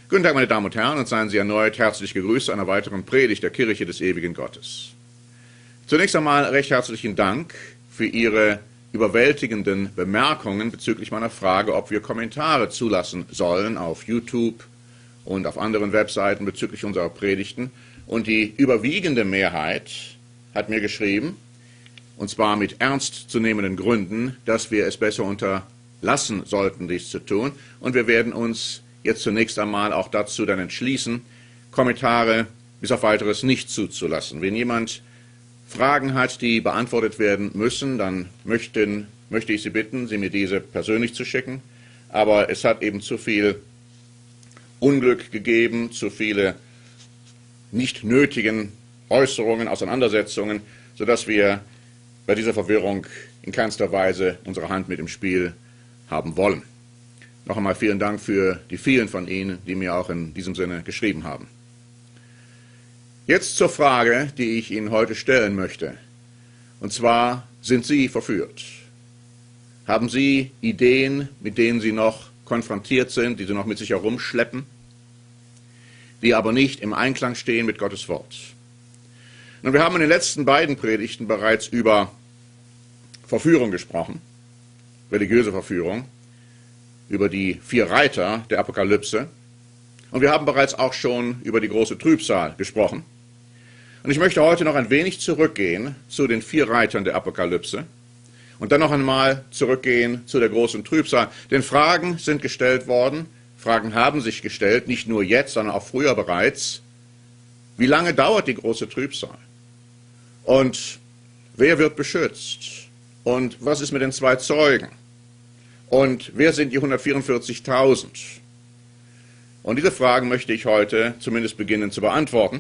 Guten Tag, meine Damen und Herren, und seien Sie erneut herzlich gegrüßt zu einer weiteren Predigt der Kirche des ewigen Gottes. Zunächst einmal recht herzlichen Dank für Ihre überwältigenden Bemerkungen bezüglich meiner Frage, ob wir Kommentare zulassen sollen auf YouTube und auf anderen Webseiten bezüglich unserer Predigten. Und die überwiegende Mehrheit hat mir geschrieben, und zwar mit ernstzunehmenden Gründen, dass wir es besser unterlassen sollten, dies zu tun. Und wir werden uns jetzt zunächst einmal auch dazu dann entschließen, Kommentare bis auf weiteres nicht zuzulassen. Wenn jemand Fragen hat, die beantwortet werden müssen, dann möchte ich Sie bitten, sie mir diese persönlich zu schicken. Aber es hat eben zu viel Unglück gegeben, zu viele nicht nötigen Äußerungen, Auseinandersetzungen, sodass wir bei dieser Verwirrung in keinster Weise unsere Hand mit im Spiel haben wollen. Noch einmal vielen Dank für die vielen von Ihnen, die mir auch in diesem Sinne geschrieben haben. Jetzt zur Frage, die ich Ihnen heute stellen möchte. Und zwar, sind Sie verführt? Haben Sie Ideen, mit denen Sie noch konfrontiert sind, die Sie noch mit sich herumschleppen, die aber nicht im Einklang stehen mit Gottes Wort? Nun, wir haben in den letzten beiden Predigten bereits über Verführung gesprochen, religiöse Verführung, über die 4 Reiter der Apokalypse. Und wir haben bereits auch schon über die große Trübsal gesprochen. Und ich möchte heute noch ein wenig zurückgehen zu den 4 Reitern der Apokalypse und dann noch einmal zurückgehen zu der großen Trübsal. Denn Fragen sind gestellt worden, Fragen haben sich gestellt, nicht nur jetzt, sondern auch früher bereits. Wie lange dauert die große Trübsal? Und wer wird beschützt? Und was ist mit den 2 Zeugen? Und wer sind die 144.000? Und diese Fragen möchte ich heute zumindest beginnen zu beantworten.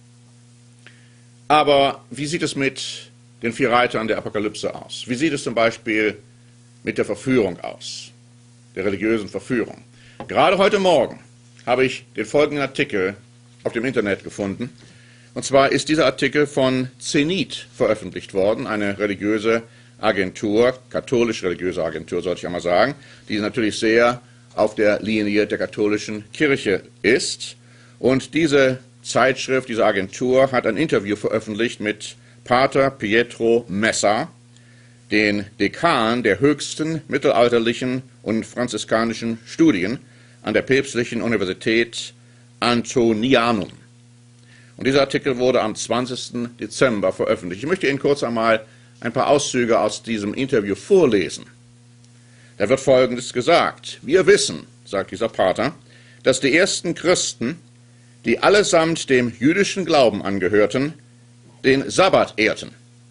Aber wie sieht es mit den 4 Reitern der Apokalypse aus? Wie sieht es zum Beispiel mit der Verführung aus, der religiösen Verführung? Gerade heute Morgen habe ich den folgenden Artikel auf dem Internet gefunden. Und zwar ist dieser Artikel von Zenit veröffentlicht worden, eine religiöse Agentur, katholisch-religiöse Agentur, sollte ich einmal sagen, die natürlich sehr auf der Linie der katholischen Kirche ist. Und diese Zeitschrift, diese Agentur hat ein Interview veröffentlicht mit Pater Pietro Messa, den Dekan der höchsten mittelalterlichen und franziskanischen Studien an der Päpstlichen Universität Antonianum. Und dieser Artikel wurde am 20. Dezember veröffentlicht. Ich möchte Ihnen kurz einmal ein paar Auszüge aus diesem Interview vorlesen. Da wird Folgendes gesagt. Wir wissen, sagt dieser Pater, dass die ersten Christen, die allesamt dem jüdischen Glauben angehörten, den Sabbat ehrten,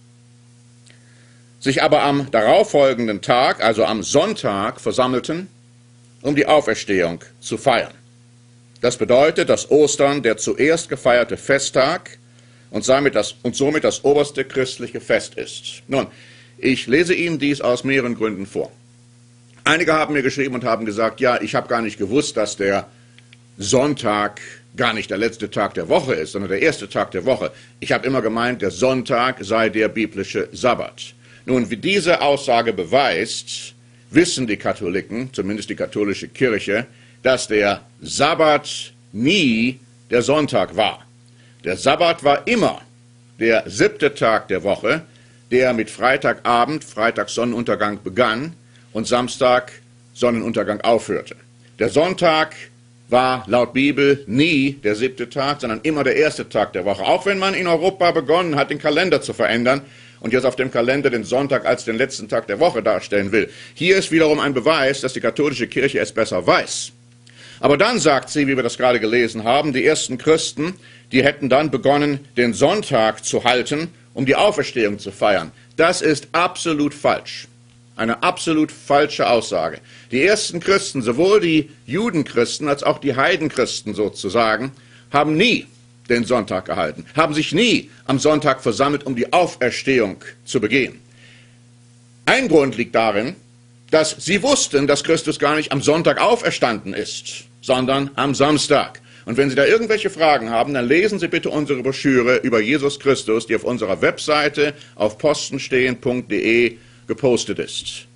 sich aber am darauffolgenden Tag, also am Sonntag, versammelten, um die Auferstehung zu feiern. Das bedeutet, dass Ostern der zuerst gefeierte Festtag und somit das oberste christliche Fest ist. Nun, ich lese Ihnen dies aus mehreren Gründen vor. Einige haben mir geschrieben und haben gesagt, ja, ich habe gar nicht gewusst, dass der Sonntag gar nicht der letzte Tag der Woche ist, sondern der erste Tag der Woche. Ich habe immer gemeint, der Sonntag sei der biblische Sabbat. Nun, wie diese Aussage beweist, wissen die Katholiken, zumindest die katholische Kirche, dass der Sabbat nie der Sonntag war. Der Sabbat war immer der 7. Tag der Woche, der mit Freitagabend, Freitagssonnenuntergang begann und Samstag Sonnenuntergang aufhörte. Der Sonntag war laut Bibel nie der 7. Tag, sondern immer der erste Tag der Woche. Auch wenn man in Europa begonnen hat, den Kalender zu verändern und jetzt auf dem Kalender den Sonntag als den letzten Tag der Woche darstellen will. Hier ist wiederum ein Beweis, dass die katholische Kirche es besser weiß. Aber dann sagt sie, wie wir das gerade gelesen haben, die ersten Christen, die hätten dann begonnen, den Sonntag zu halten, um die Auferstehung zu feiern. Das ist absolut falsch. Eine absolut falsche Aussage. Die ersten Christen, sowohl die Judenchristen als auch die Heidenchristen sozusagen, haben nie den Sonntag gehalten, haben sich nie am Sonntag versammelt, um die Auferstehung zu begehen. Ein Grund liegt darin, dass sie wussten, dass Christus gar nicht am Sonntag auferstanden ist, sondern am Samstag. Und wenn Sie da irgendwelche Fragen haben, dann lesen Sie bitte unsere Broschüre über Jesus Christus, die auf unserer Webseite auf postenstehen.de gepostet ist.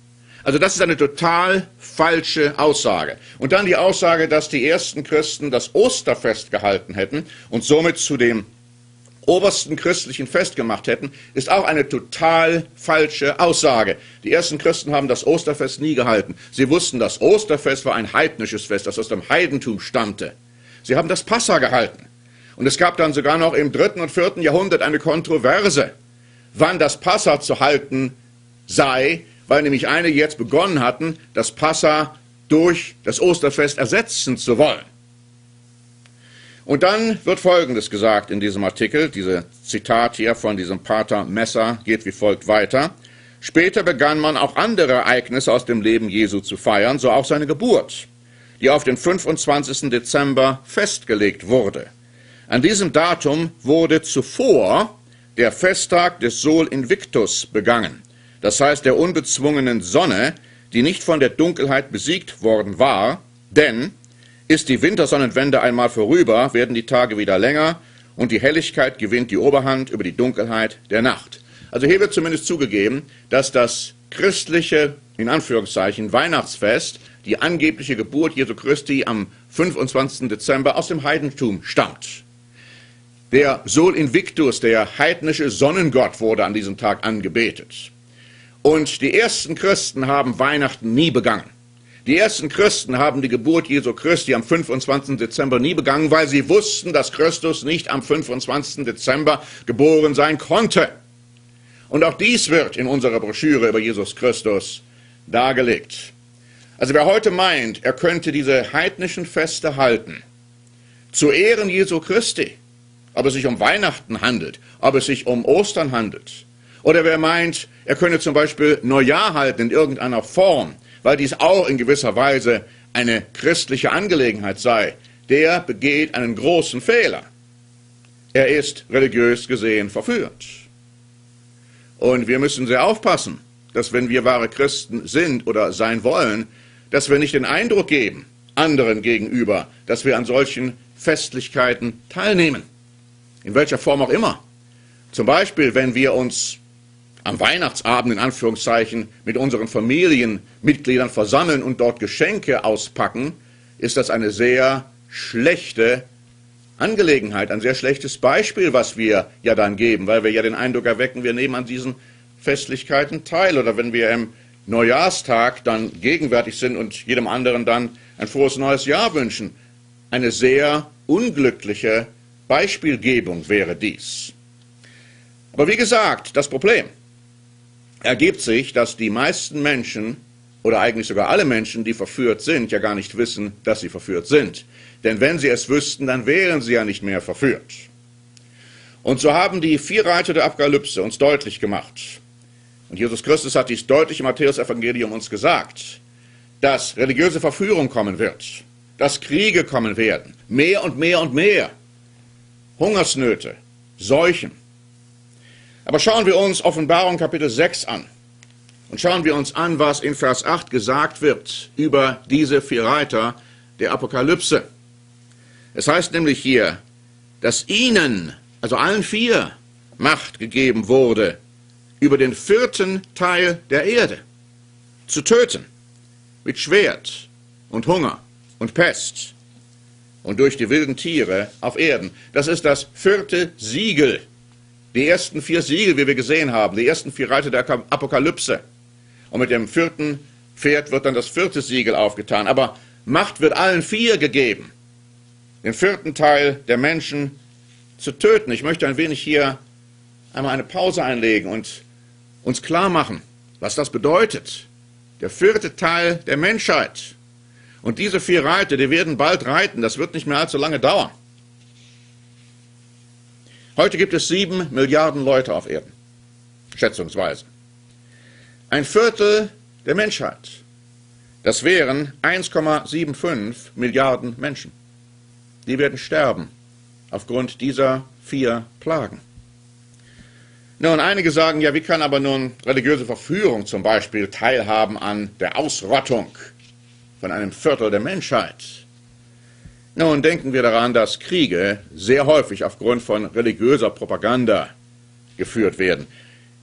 Also das ist eine total falsche Aussage. Und dann die Aussage, dass die ersten Christen das Osterfest gehalten hätten und somit zu dem obersten christlichen Fest gemacht hätten, ist auch eine total falsche Aussage. Die ersten Christen haben das Osterfest nie gehalten. Sie wussten, das Osterfest war ein heidnisches Fest, das aus dem Heidentum stammte. Sie haben das Passa gehalten. Und es gab dann sogar noch im 3. und 4. Jahrhundert eine Kontroverse, wann das Passa zu halten sei, weil nämlich einige jetzt begonnen hatten, das Passa durch das Osterfest ersetzen zu wollen. Und dann wird Folgendes gesagt in diesem Artikel, dieses Zitat hier von diesem Pater Messer geht wie folgt weiter. Später begann man auch andere Ereignisse aus dem Leben Jesu zu feiern, so auch seine Geburt, die auf den 25. Dezember festgelegt wurde. An diesem Datum wurde zuvor der Festtag des Sol Invictus begangen, das heißt der unbezwungenen Sonne, die nicht von der Dunkelheit besiegt worden war, denn ist die Wintersonnenwende einmal vorüber, werden die Tage wieder länger und die Helligkeit gewinnt die Oberhand über die Dunkelheit der Nacht. Also hier wird zumindest zugegeben, dass das christliche, in Anführungszeichen, Weihnachtsfest, die angebliche Geburt Jesu Christi am 25. Dezember aus dem Heidentum stammt. Der Sol Invictus, der heidnische Sonnengott, wurde an diesem Tag angebetet. Und die ersten Christen haben Weihnachten nie begangen. Die ersten Christen haben die Geburt Jesu Christi am 25. Dezember nie begangen, weil sie wussten, dass Christus nicht am 25. Dezember geboren sein konnte. Und auch dies wird in unserer Broschüre über Jesus Christus dargelegt. Also wer heute meint, er könnte diese heidnischen Feste halten, zu Ehren Jesu Christi, ob es sich um Weihnachten handelt, ob es sich um Ostern handelt, oder wer meint, er könne zum Beispiel Neujahr halten in irgendeiner Form, weil dies auch in gewisser Weise eine christliche Angelegenheit sei, der begeht einen großen Fehler. Er ist religiös gesehen verführt. Und wir müssen sehr aufpassen, dass wenn wir wahre Christen sind oder sein wollen, dass wir nicht den Eindruck geben, anderen gegenüber, dass wir an solchen Festlichkeiten teilnehmen. In welcher Form auch immer. Zum Beispiel, wenn wir uns am Weihnachtsabend in Anführungszeichen mit unseren Familienmitgliedern versammeln und dort Geschenke auspacken, ist das eine sehr schlechte Angelegenheit, ein sehr schlechtes Beispiel, was wir ja dann geben, weil wir ja den Eindruck erwecken, wir nehmen an diesen Festlichkeiten teil. Oder wenn wir im Neujahrstag dann gegenwärtig sind und jedem anderen dann ein frohes neues Jahr wünschen. Eine sehr unglückliche Beispielgebung wäre dies. Aber wie gesagt, das Problem ergibt sich, dass die meisten Menschen, oder eigentlich sogar alle Menschen, die verführt sind, ja gar nicht wissen, dass sie verführt sind. Denn wenn sie es wüssten, dann wären sie ja nicht mehr verführt. Und so haben die 4 Reiter der Apokalypse uns deutlich gemacht, und Jesus Christus hat dies deutlich im Matthäus-Evangelium uns gesagt, dass religiöse Verführung kommen wird, dass Kriege kommen werden, mehr und mehr und mehr, Hungersnöte, Seuchen. Aber schauen wir uns Offenbarung Kapitel 6 an und schauen wir uns an, was in Vers 8 gesagt wird über diese 4 Reiter der Apokalypse. Es heißt nämlich hier, dass ihnen, also allen 4, Macht gegeben wurde, über den 4. Teil der Erde zu töten, mit Schwert und Hunger und Pest und durch die wilden Tiere auf Erden. Das ist das 4. Siegel. Die ersten 4 Siegel, wie wir gesehen haben, die ersten 4 Reiter der Apokalypse. Und mit dem 4. Pferd wird dann das 4. Siegel aufgetan. Aber Macht wird allen 4 gegeben, den 4. Teil der Menschen zu töten. Ich möchte ein wenig hier einmal eine Pause einlegen und uns klar machen, was das bedeutet. Der 4. Teil der Menschheit. Und diese 4 Reiter, die werden bald reiten. Das wird nicht mehr allzu lange dauern. Heute gibt es 7 Milliarden Leute auf Erden, schätzungsweise. Ein Viertel der Menschheit. Das wären 1,75 Milliarden Menschen. Die werden sterben aufgrund dieser 4 Plagen. Nun, einige sagen, ja, wie kann aber nun religiöse Verführung zum Beispiel teilhaben an der Ausrottung von einem Viertel der Menschheit? Nun, denken wir daran, dass Kriege sehr häufig aufgrund von religiöser Propaganda geführt werden.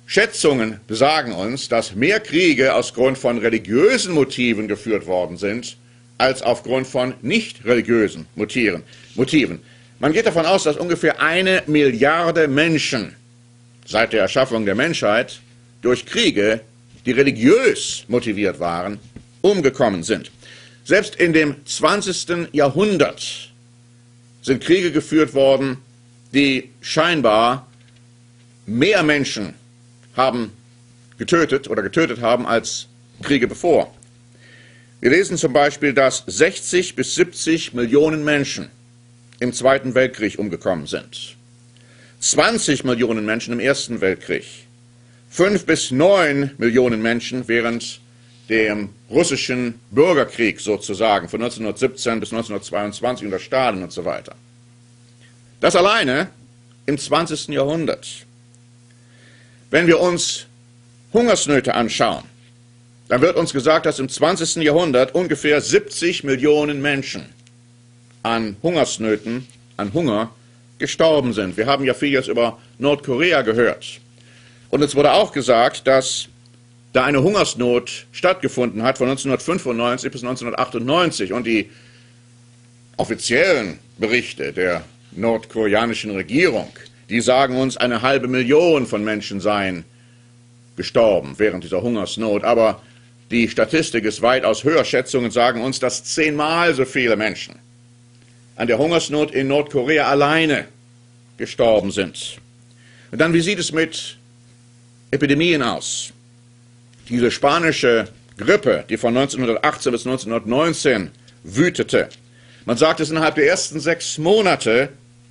Schätzungen besagen uns, dass mehr Kriege aus Grund von religiösen Motiven geführt worden sind, als aufgrund von nicht religiösen Motiven. Man geht davon aus, dass ungefähr 1 Milliarde Menschen seit der Erschaffung der Menschheit durch Kriege, die religiös motiviert waren, umgekommen sind. Selbst in dem 20. Jahrhundert sind Kriege geführt worden, die scheinbar mehr Menschen haben getötet oder getötet haben als Kriege bevor. Wir lesen zum Beispiel, dass 60 bis 70 Millionen Menschen im Zweiten Weltkrieg umgekommen sind. 20 Millionen Menschen im Ersten Weltkrieg. 5 bis 9 Millionen Menschen während dem russischen Bürgerkrieg sozusagen von 1917 bis 1922 unter Stalin und so weiter. Das alleine im 20. Jahrhundert. Wenn wir uns Hungersnöte anschauen, dann wird uns gesagt, dass im 20. Jahrhundert ungefähr 70 Millionen Menschen an Hungersnöten, an Hunger gestorben sind. Wir haben ja viel jetzt über Nordkorea gehört. Und es wurde auch gesagt, dass da eine Hungersnot stattgefunden hat von 1995 bis 1998. Und die offiziellen Berichte der nordkoreanischen Regierung, die sagen uns, 500.000 von Menschen seien gestorben während dieser Hungersnot. Aber die Statistik ist weitaus höher. Schätzungen sagen uns, dass 10-mal so viele Menschen an der Hungersnot in Nordkorea alleine gestorben sind. Und dann, wie sieht es mit Epidemien aus? Diese spanische Grippe, die von 1918 bis 1919 wütete. Man sagt, dass innerhalb der ersten 6 Monate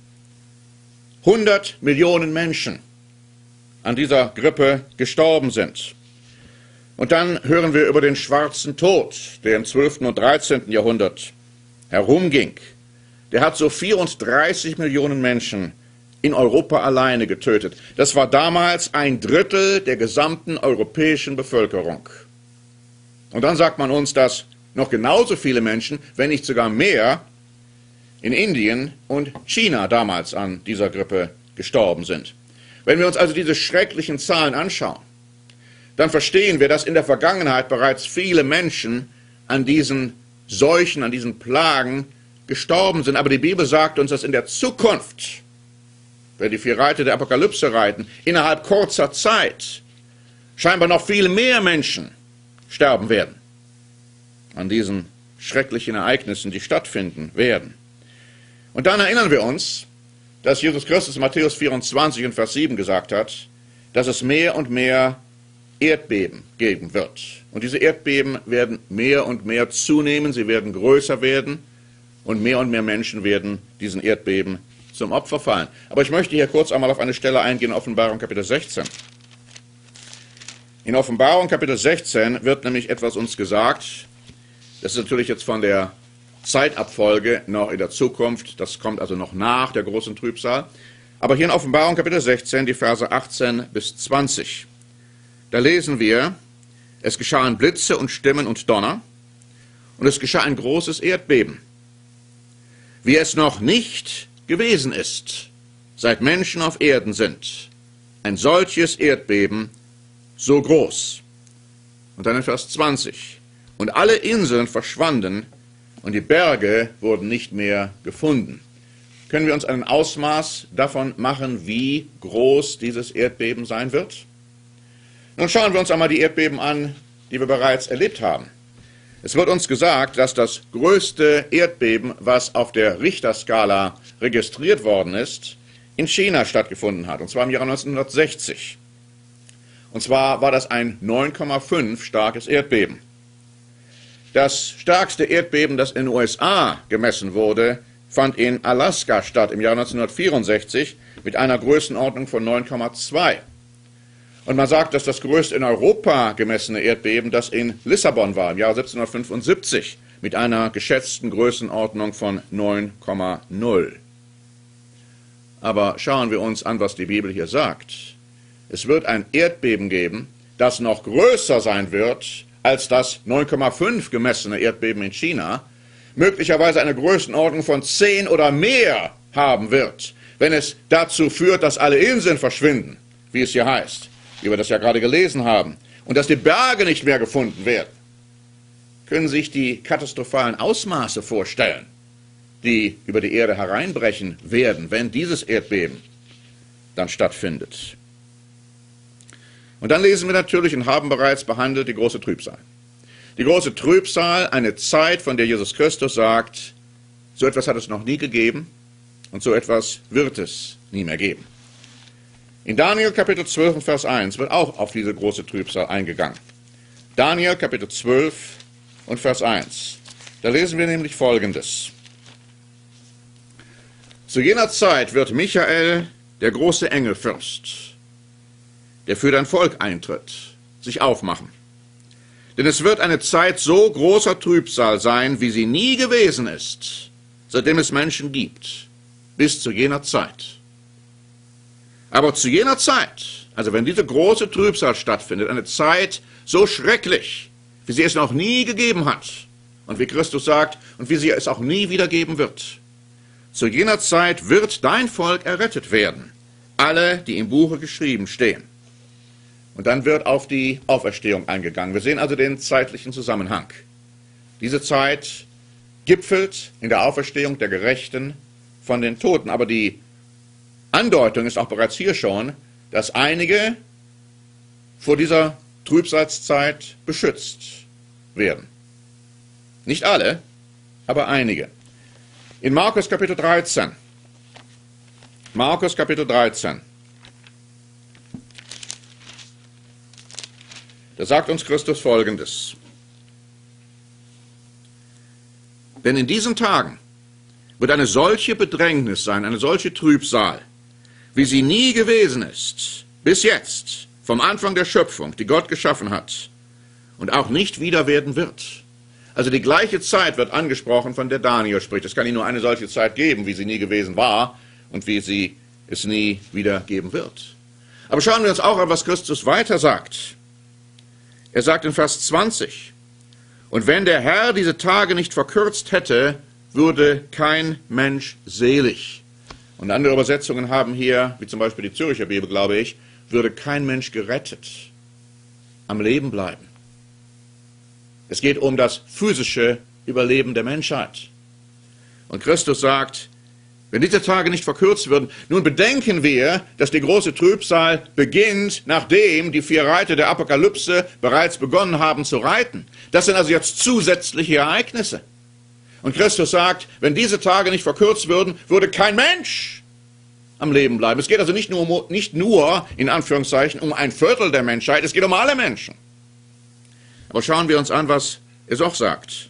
100 Millionen Menschen an dieser Grippe gestorben sind. Und dann hören wir über den schwarzen Tod, der im 12. und 13. Jahrhundert herumging. Der hat so 34 Millionen Menschen in Europa alleine getötet. Das war damals 1/3 der gesamten europäischen Bevölkerung. Und dann sagt man uns, dass noch genauso viele Menschen, wenn nicht sogar mehr, in Indien und China damals an dieser Grippe gestorben sind. Wenn wir uns also diese schrecklichen Zahlen anschauen, dann verstehen wir, dass in der Vergangenheit bereits viele Menschen an diesen Seuchen, an diesen Plagen gestorben sind. Aber die Bibel sagt uns, dass in der Zukunft, wenn die 4 Reiter der Apokalypse reiten, innerhalb kurzer Zeit scheinbar noch viel mehr Menschen sterben werden an diesen schrecklichen Ereignissen, die stattfinden werden. Und dann erinnern wir uns, dass Jesus Christus in Matthäus 24 und Vers 7 gesagt hat, dass es mehr und mehr Erdbeben geben wird. Und diese Erdbeben werden mehr und mehr zunehmen, sie werden größer werden und mehr Menschen werden diesen Erdbeben zum Opfer fallen. Aber ich möchte hier kurz einmal auf eine Stelle eingehen, in Offenbarung Kapitel 16. In Offenbarung Kapitel 16 wird nämlich etwas uns gesagt, das ist natürlich jetzt von der Zeitabfolge noch in der Zukunft, das kommt also noch nach der großen Trübsal. Aber hier in Offenbarung Kapitel 16, die Verse 18 bis 20, da lesen wir, es geschahen Blitze und Stimmen und Donner und es geschah ein großes Erdbeben, wie es noch nicht gewesen ist, seit Menschen auf Erden sind. Ein solches Erdbeben so groß. Und dann in Vers 20, und alle Inseln verschwanden und die Berge wurden nicht mehr gefunden. Können wir uns ein Ausmaß davon machen, wie groß dieses Erdbeben sein wird? Nun schauen wir uns einmal die Erdbeben an, die wir bereits erlebt haben. Es wird uns gesagt, dass das größte Erdbeben, was auf der Richterskala registriert worden ist, in China stattgefunden hat, und zwar im Jahre 1960. Und zwar war das ein 9,5 starkes Erdbeben. Das stärkste Erdbeben, das in den USA gemessen wurde, fand in Alaska statt im Jahr 1964 mit einer Größenordnung von 9,2. Und man sagt, dass das größte in Europa gemessene Erdbeben das in Lissabon war, im Jahr 1775, mit einer geschätzten Größenordnung von 9,0. Aber schauen wir uns an, was die Bibel hier sagt. Es wird ein Erdbeben geben, das noch größer sein wird als das 9,5 gemessene Erdbeben in China, möglicherweise eine Größenordnung von 10 oder mehr haben wird, wenn es dazu führt, dass alle Inseln verschwinden, wie es hier heißt. wie wir das ja gerade gelesen haben, und dass die Berge nicht mehr gefunden werden, können sich die katastrophalen Ausmaße vorstellen, die über die Erde hereinbrechen werden, wenn dieses Erdbeben dann stattfindet. Und dann lesen wir natürlich und haben bereits behandelt die große Trübsal. Die große Trübsal, eine Zeit, von der Jesus Christus sagt, so etwas hat es noch nie gegeben und so etwas wird es nie mehr geben. In Daniel Kapitel 12 und Vers 1 wird auch auf diese große Trübsal eingegangen. Daniel Kapitel 12 und Vers 1. Da lesen wir nämlich Folgendes. Zu jener Zeit wird Michael, der große Engelfürst, der für dein Volk eintritt, sich aufmachen. Denn es wird eine Zeit so großer Trübsal sein, wie sie nie gewesen ist, seitdem es Menschen gibt, bis zu jener Zeit. Aber zu jener Zeit, also wenn diese große Trübsal stattfindet, eine Zeit so schrecklich, wie sie es noch nie gegeben hat, und wie Christus sagt, und wie sie es auch nie wieder geben wird, zu jener Zeit wird dein Volk errettet werden, alle, die im Buche geschrieben stehen. Und dann wird auf die Auferstehung eingegangen. Wir sehen also den zeitlichen Zusammenhang. Diese Zeit gipfelt in der Auferstehung der Gerechten von den Toten. Aber die Andeutung ist auch bereits hier schon, dass einige vor dieser Trübsalzeit beschützt werden. Nicht alle, aber einige. In Markus Kapitel 13. Markus Kapitel 13. Da sagt uns Christus Folgendes. Denn in diesen Tagen wird eine solche Bedrängnis sein, eine solche Trübsal, wie sie nie gewesen ist, bis jetzt, vom Anfang der Schöpfung, die Gott geschaffen hat, und auch nicht wieder werden wird. Also die gleiche Zeit wird angesprochen, von der Daniel spricht. Es kann nicht nur eine solche Zeit geben, wie sie nie gewesen war und wie sie es nie wieder geben wird. Aber schauen wir uns auch an, was Christus weiter sagt. Er sagt in Vers 20, und wenn der Herr diese Tage nicht verkürzt hätte, würde kein Mensch selig. Und andere Übersetzungen haben hier, wie zum Beispiel die Zürcher Bibel, glaube ich, würde kein Mensch gerettet, am Leben bleiben. Es geht um das physische Überleben der Menschheit. Und Christus sagt, wenn diese Tage nicht verkürzt würden, nun bedenken wir, dass die große Trübsal beginnt, nachdem die 4 Reiter der Apokalypse bereits begonnen haben zu reiten. Das sind also jetzt zusätzliche Ereignisse. Und Christus sagt, wenn diese Tage nicht verkürzt würden, würde kein Mensch am Leben bleiben. Es geht also nicht nur in Anführungszeichen, um ein Viertel der Menschheit, es geht um alle Menschen. Aber schauen wir uns an, was es auch sagt.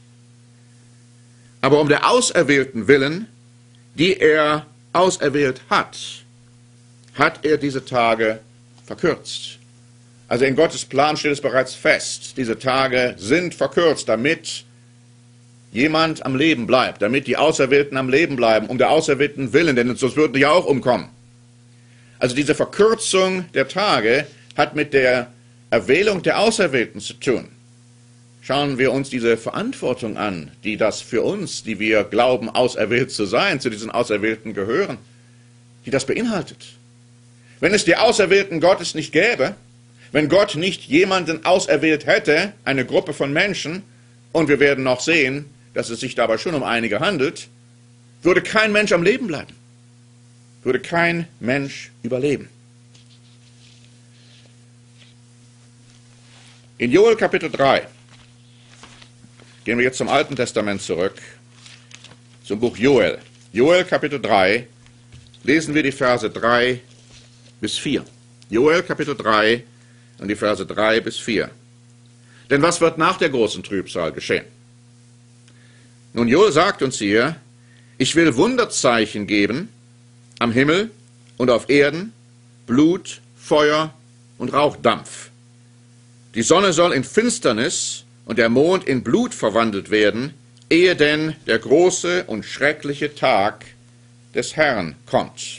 Aber um der Auserwählten willen, die er auserwählt hat, hat er diese Tage verkürzt. Also in Gottes Plan steht es bereits fest, diese Tage sind verkürzt, damit jemand am Leben bleibt, damit die Auserwählten am Leben bleiben, um der Auserwählten willen, denn sonst würden die ja auch umkommen. Also diese Verkürzung der Tage hat mit der Erwählung der Auserwählten zu tun. Schauen wir uns diese Verantwortung an, die das für uns, die wir glauben, auserwählt zu sein, zu diesen Auserwählten gehören, die das beinhaltet. Wenn es die Auserwählten Gottes nicht gäbe, wenn Gott nicht jemanden auserwählt hätte, eine Gruppe von Menschen, und wir werden noch sehen, dass es sich dabei schon um einige handelt, würde kein Mensch am Leben bleiben, würde kein Mensch überleben. In Joel Kapitel 3 gehen wir jetzt zum Alten Testament zurück, zum Buch Joel. Joel Kapitel 3, lesen wir die Verse 3 bis 4. Joel Kapitel 3 und die Verse 3 bis 4. Denn was wird nach der großen Trübsal geschehen? Nun, Joel sagt uns hier, ich will Wunderzeichen geben am Himmel und auf Erden, Blut, Feuer und Rauchdampf. Die Sonne soll in Finsternis und der Mond in Blut verwandelt werden, ehe denn der große und schreckliche Tag des Herrn kommt.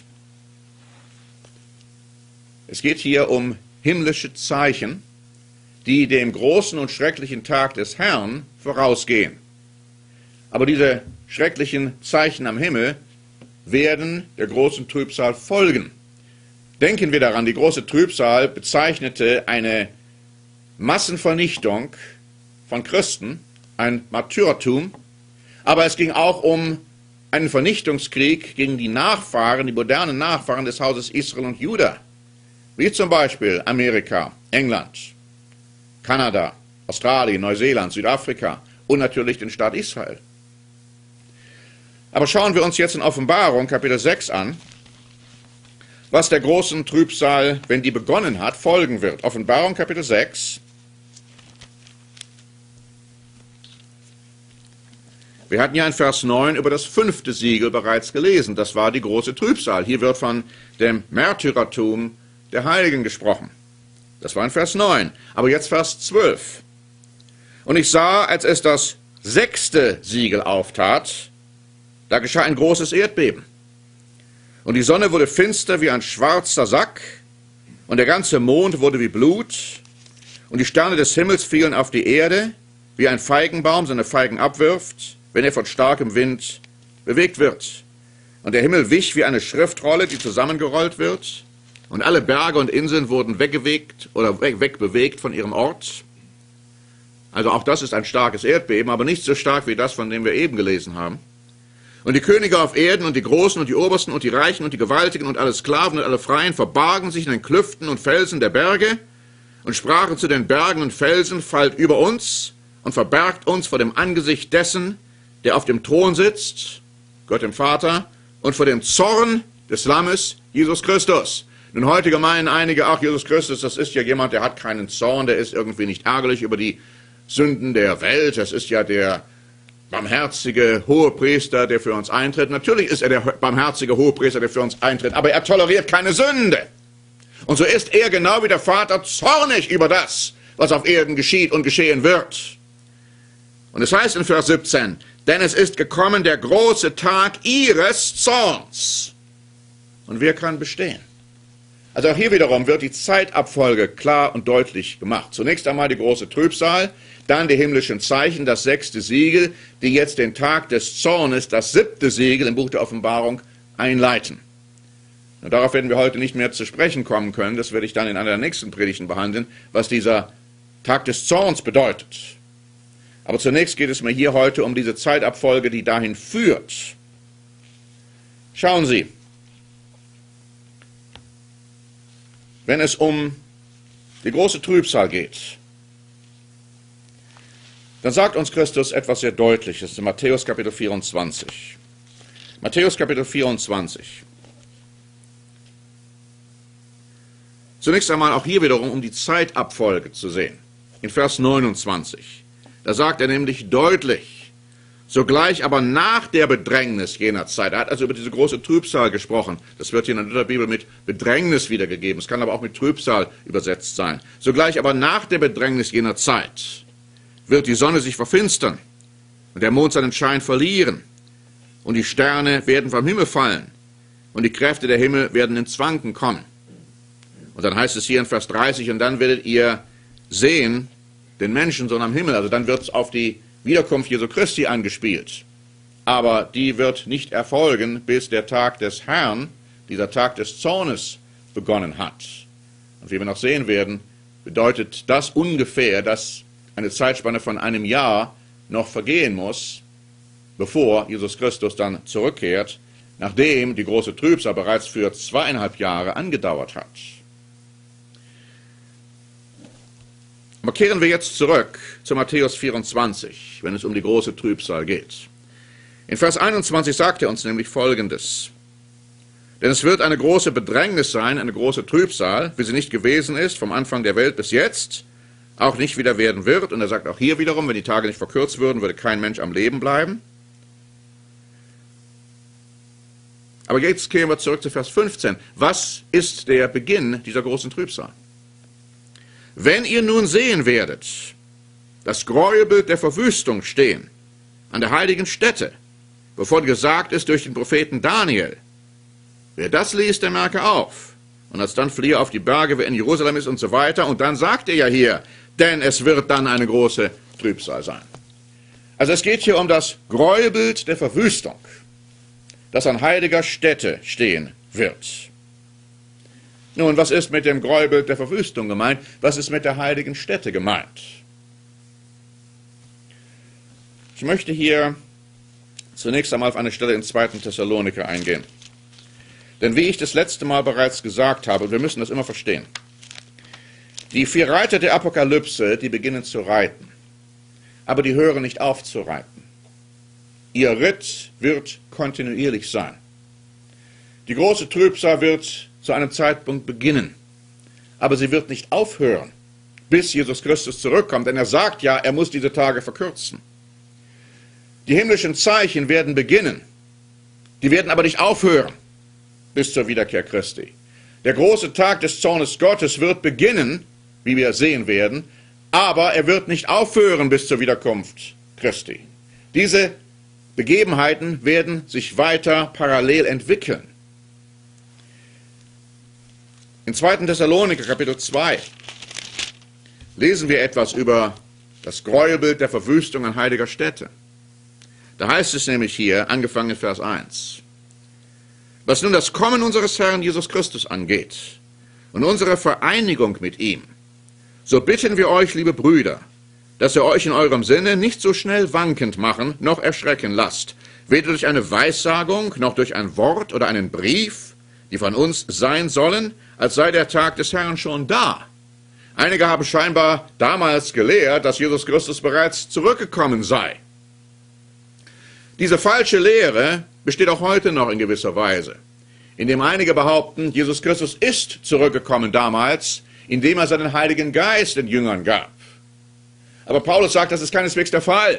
Es geht hier um himmlische Zeichen, die dem großen und schrecklichen Tag des Herrn vorausgehen. Aber diese schrecklichen Zeichen am Himmel werden der großen Trübsal folgen. Denken wir daran, die große Trübsal bezeichnete eine Massenvernichtung von Christen, ein Martyrertum, aber es ging auch um einen Vernichtungskrieg gegen die Nachfahren, die modernen Nachfahren des Hauses Israel und Juda, wie zum Beispiel Amerika, England, Kanada, Australien, Neuseeland, Südafrika und natürlich den Staat Israel. Aber schauen wir uns jetzt in Offenbarung Kapitel 6 an, was der großen Trübsal, wenn die begonnen hat, folgen wird. Offenbarung Kapitel 6. Wir hatten ja in Vers 9 über das 5. Siegel bereits gelesen. Das war die große Trübsal. Hier wird von dem Märtyrertum der Heiligen gesprochen. Das war in Vers 9. Aber jetzt Vers 12. Und ich sah, als es das 6. Siegel auftat, da geschah ein großes Erdbeben. Und die Sonne wurde finster wie ein schwarzer Sack, und der ganze Mond wurde wie Blut, und die Sterne des Himmels fielen auf die Erde, wie ein Feigenbaum seine Feigen abwirft, wenn er von starkem Wind bewegt wird. Und der Himmel wich wie eine Schriftrolle, die zusammengerollt wird, und alle Berge und Inseln wurden weggewegt oder wegbewegt von ihrem Ort. Also auch das ist ein starkes Erdbeben, aber nicht so stark wie das, von dem wir eben gelesen haben. Und die Könige auf Erden und die Großen und die Obersten und die Reichen und die Gewaltigen und alle Sklaven und alle Freien verbargen sich in den Klüften und Felsen der Berge und sprachen zu den Bergen und Felsen, fallt über uns und verbergt uns vor dem Angesicht dessen, der auf dem Thron sitzt, Gott dem Vater, und vor dem Zorn des Lammes, Jesus Christus. Nun heute meinen einige, ach, Jesus Christus, das ist ja jemand, der hat keinen Zorn, der ist irgendwie nicht ärgerlich über die Sünden der Welt, das ist ja der barmherzige Hohepriester, der für uns eintritt. Natürlich ist er der barmherzige Hohepriester, der für uns eintritt, aber er toleriert keine Sünde. Und so ist er genau wie der Vater zornig über das, was auf Erden geschieht und geschehen wird. Und es heißt in Vers 17, denn es ist gekommen der große Tag ihres Zorns. Und wer kann bestehen? Also auch hier wiederum wird die Zeitabfolge klar und deutlich gemacht. Zunächst einmal die große Trübsal, dann die himmlischen Zeichen, das 6. Siegel, die jetzt den Tag des Zornes, das 7. Siegel im Buch der Offenbarung, einleiten. Und darauf werden wir heute nicht mehr zu sprechen kommen können, das werde ich dann in einer der nächsten Predigten behandeln, was dieser Tag des Zorns bedeutet. Aber zunächst geht es mir hier heute um diese Zeitabfolge, die dahin führt. Schauen Sie, wenn es um die große Trübsal geht, dann sagt uns Christus etwas sehr Deutliches in Matthäus Kapitel 24. Matthäus Kapitel 24. Zunächst einmal auch hier wiederum um die Zeitabfolge zu sehen. In Vers 29. Da sagt er nämlich deutlich, sogleich aber nach der Bedrängnis jener Zeit. Er hat also über diese große Trübsal gesprochen. Das wird hier in der Lutherbibel mit Bedrängnis wiedergegeben. Es kann aber auch mit Trübsal übersetzt sein. Sogleich aber nach der Bedrängnis jener Zeit wird die Sonne sich verfinstern und der Mond seinen Schein verlieren und die Sterne werden vom Himmel fallen und die Kräfte der Himmel werden ins Wanken kommen. Und dann heißt es hier in Vers 30, und dann werdet ihr sehen den Menschensohn am Himmel. Also dann wird es auf die Wiederkunft Jesu Christi angespielt. Aber die wird nicht erfolgen, bis der Tag des Herrn, dieser Tag des Zornes, begonnen hat. Und wie wir noch sehen werden, bedeutet das ungefähr, dass eine Zeitspanne von einem Jahr noch vergehen muss, bevor Jesus Christus dann zurückkehrt, nachdem die große Trübsal bereits für 2,5 Jahre angedauert hat. Aber kehren wir jetzt zurück zu Matthäus 24, wenn es um die große Trübsal geht. In Vers 21 sagt er uns nämlich Folgendes. Denn es wird eine große Bedrängnis sein, eine große Trübsal, wie sie nicht gewesen ist, vom Anfang der Welt bis jetzt, auch nicht wieder werden wird. Und er sagt auch hier wiederum, wenn die Tage nicht verkürzt würden, würde kein Mensch am Leben bleiben. Aber jetzt kehren wir zurück zu Vers 15. Was ist der Beginn dieser großen Trübsal? Wenn ihr nun sehen werdet, das Gräuelbild der Verwüstung stehen, an der heiligen Stätte, wovon gesagt ist durch den Propheten Daniel, wer das liest, der merke auf. Und alsdann fliehe auf die Berge, wer in Jerusalem ist und so weiter. Und dann sagt er ja hier, denn es wird dann eine große Trübsal sein. Also es geht hier um das Gräuelbild der Verwüstung, das an heiliger Stätte stehen wird. Nun, was ist mit dem Gräuelbild der Verwüstung gemeint? Was ist mit der heiligen Stätte gemeint? Ich möchte hier zunächst einmal auf eine Stelle in 2. Thessaloniker eingehen. Denn wie ich das letzte Mal bereits gesagt habe, und wir müssen das immer verstehen, die 4 Reiter der Apokalypse, die beginnen zu reiten, aber die hören nicht auf zu reiten. Ihr Ritt wird kontinuierlich sein. Die große Trübsal wird zu einem Zeitpunkt beginnen, aber sie wird nicht aufhören, bis Jesus Christus zurückkommt, denn er sagt ja, er muss diese Tage verkürzen. Die himmlischen Zeichen werden beginnen, die werden aber nicht aufhören bis zur Wiederkehr Christi. Der große Tag des Zornes Gottes wird beginnen, wie wir sehen werden, aber er wird nicht aufhören bis zur Wiederkunft Christi. Diese Begebenheiten werden sich weiter parallel entwickeln. In 2. Thessaloniker Kapitel 2 lesen wir etwas über das Gräuelbild der Verwüstung an heiliger Stätte. Da heißt es nämlich hier, angefangen in Vers 1, was nun das Kommen unseres Herrn Jesus Christus angeht und unsere Vereinigung mit ihm, so bitten wir euch, liebe Brüder, dass ihr euch in eurem Sinne nicht so schnell wankend machen, noch erschrecken lasst, weder durch eine Weissagung, noch durch ein Wort oder einen Brief, die von uns sein sollen, als sei der Tag des Herrn schon da. Einige haben scheinbar damals gelehrt, dass Jesus Christus bereits zurückgekommen sei. Diese falsche Lehre besteht auch heute noch in gewisser Weise, indem einige behaupten, Jesus Christus ist zurückgekommen damals, indem er seinen Heiligen Geist den Jüngern gab. Aber Paulus sagt, das ist keineswegs der Fall.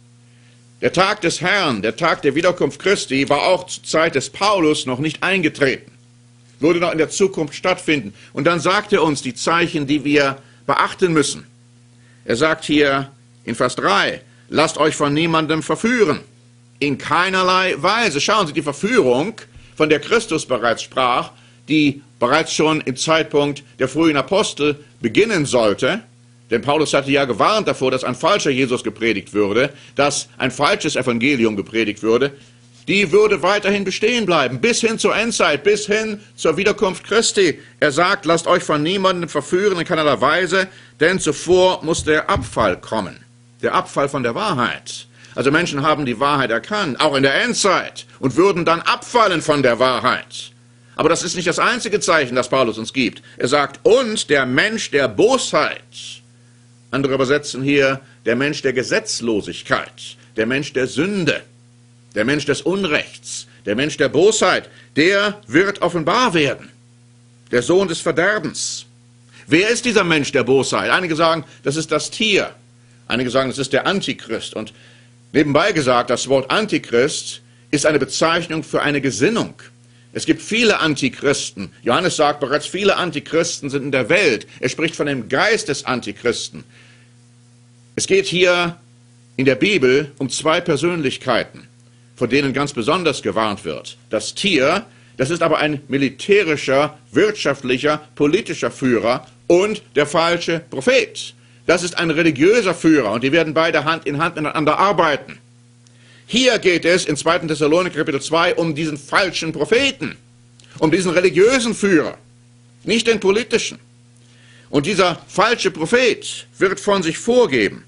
Der Tag des Herrn, der Tag der Wiederkunft Christi, war auch zur Zeit des Paulus noch nicht eingetreten, würde noch in der Zukunft stattfinden. Und dann sagt er uns die Zeichen, die wir beachten müssen. Er sagt hier in Vers 3, lasst euch von niemandem verführen. In keinerlei Weise. Schauen Sie, die Verführung, von der Christus bereits sprach, die bereits schon im Zeitpunkt der frühen Apostel beginnen sollte, denn Paulus hatte ja gewarnt davor, dass ein falscher Jesus gepredigt würde, dass ein falsches Evangelium gepredigt würde, die würde weiterhin bestehen bleiben, bis hin zur Endzeit, bis hin zur Wiederkunft Christi. Er sagt, lasst euch von niemandem verführen in keinerlei Weise, denn zuvor muss der Abfall kommen, der Abfall von der Wahrheit. Also Menschen haben die Wahrheit erkannt, auch in der Endzeit, und würden dann abfallen von der Wahrheit. Aber das ist nicht das einzige Zeichen, das Paulus uns gibt. Er sagt, und der Mensch der Bosheit, andere übersetzen hier, der Mensch der Gesetzlosigkeit, der Mensch der Sünde, der Mensch des Unrechts, der Mensch der Bosheit, der wird offenbar werden, der Sohn des Verderbens. Wer ist dieser Mensch der Bosheit? Einige sagen, das ist das Tier. Einige sagen, das ist der Antichrist. Und nebenbei gesagt, das Wort Antichrist ist eine Bezeichnung für eine Gesinnung. Es gibt viele Antichristen. Johannes sagt bereits, viele Antichristen sind in der Welt. Er spricht von dem Geist des Antichristen. Es geht hier in der Bibel um 2 Persönlichkeiten, von denen ganz besonders gewarnt wird. Das Tier, das ist aber ein militärischer, wirtschaftlicher, politischer Führer, und der falsche Prophet. Das ist ein religiöser Führer, und die werden beide Hand in Hand miteinander arbeiten. Hier geht es in 2. Thessaloniker Kapitel 2 um diesen falschen Propheten, um diesen religiösen Führer, nicht den politischen. Und dieser falsche Prophet wird von sich vorgeben.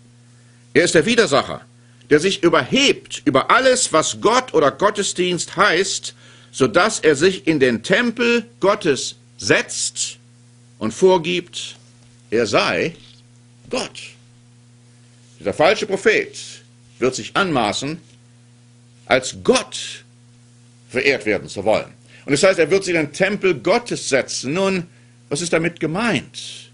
Er ist der Widersacher, der sich überhebt über alles, was Gott oder Gottesdienst heißt, sodass er sich in den Tempel Gottes setzt und vorgibt, er sei Gott. Dieser falsche Prophet wird sich anmaßen, als Gott verehrt werden zu wollen. Und das heißt, er wird sich in den Tempel Gottes setzen. Nun, was ist damit gemeint?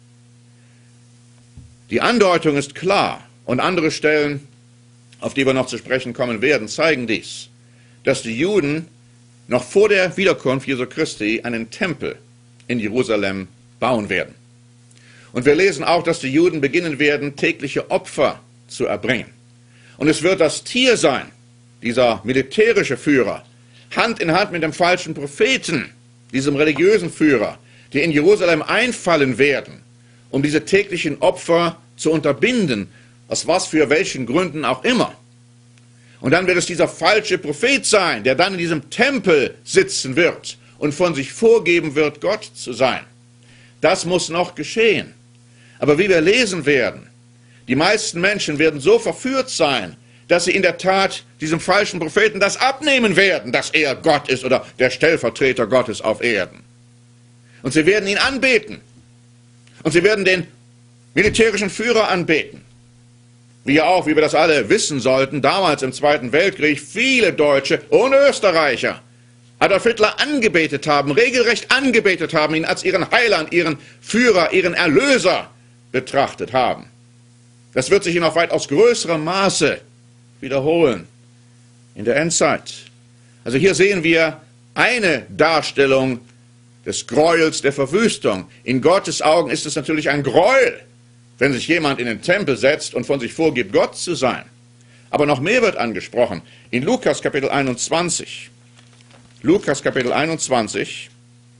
Die Andeutung ist klar, und andere Stellen, auf die wir noch zu sprechen kommen werden, zeigen dies, dass die Juden noch vor der Wiederkunft Jesu Christi einen Tempel in Jerusalem bauen werden. Und wir lesen auch, dass die Juden beginnen werden, tägliche Opfer zu erbringen. Und es wird das Tier sein, dieser militärische Führer, Hand in Hand mit dem falschen Propheten, diesem religiösen Führer, die in Jerusalem einfallen werden, um diese täglichen Opfer zu unterbinden, aus was für welchen Gründen auch immer. Und dann wird es dieser falsche Prophet sein, der dann in diesem Tempel sitzen wird und von sich vorgeben wird, Gott zu sein. Das muss noch geschehen. Aber wie wir lesen werden, die meisten Menschen werden so verführt sein, dass sie in der Tat diesem falschen Propheten das abnehmen werden, dass er Gott ist oder der Stellvertreter Gottes auf Erden. Und sie werden ihn anbeten. Und sie werden den militärischen Führer anbeten. Wie wir das alle wissen sollten, damals im Zweiten Weltkrieg viele Deutsche und Österreicher Adolf Hitler angebetet haben, regelrecht angebetet haben, ihn als ihren Heiland, ihren Führer, ihren Erlöser betrachtet haben. Das wird sich in noch weitaus größerem Maße wiederholen in der Endzeit. Also hier sehen wir eine Darstellung des Gräuels der Verwüstung. In Gottes Augen ist es natürlich ein Gräuel, wenn sich jemand in den Tempel setzt und von sich vorgibt, Gott zu sein. Aber noch mehr wird angesprochen. In Lukas Kapitel 21. Lukas Kapitel 21,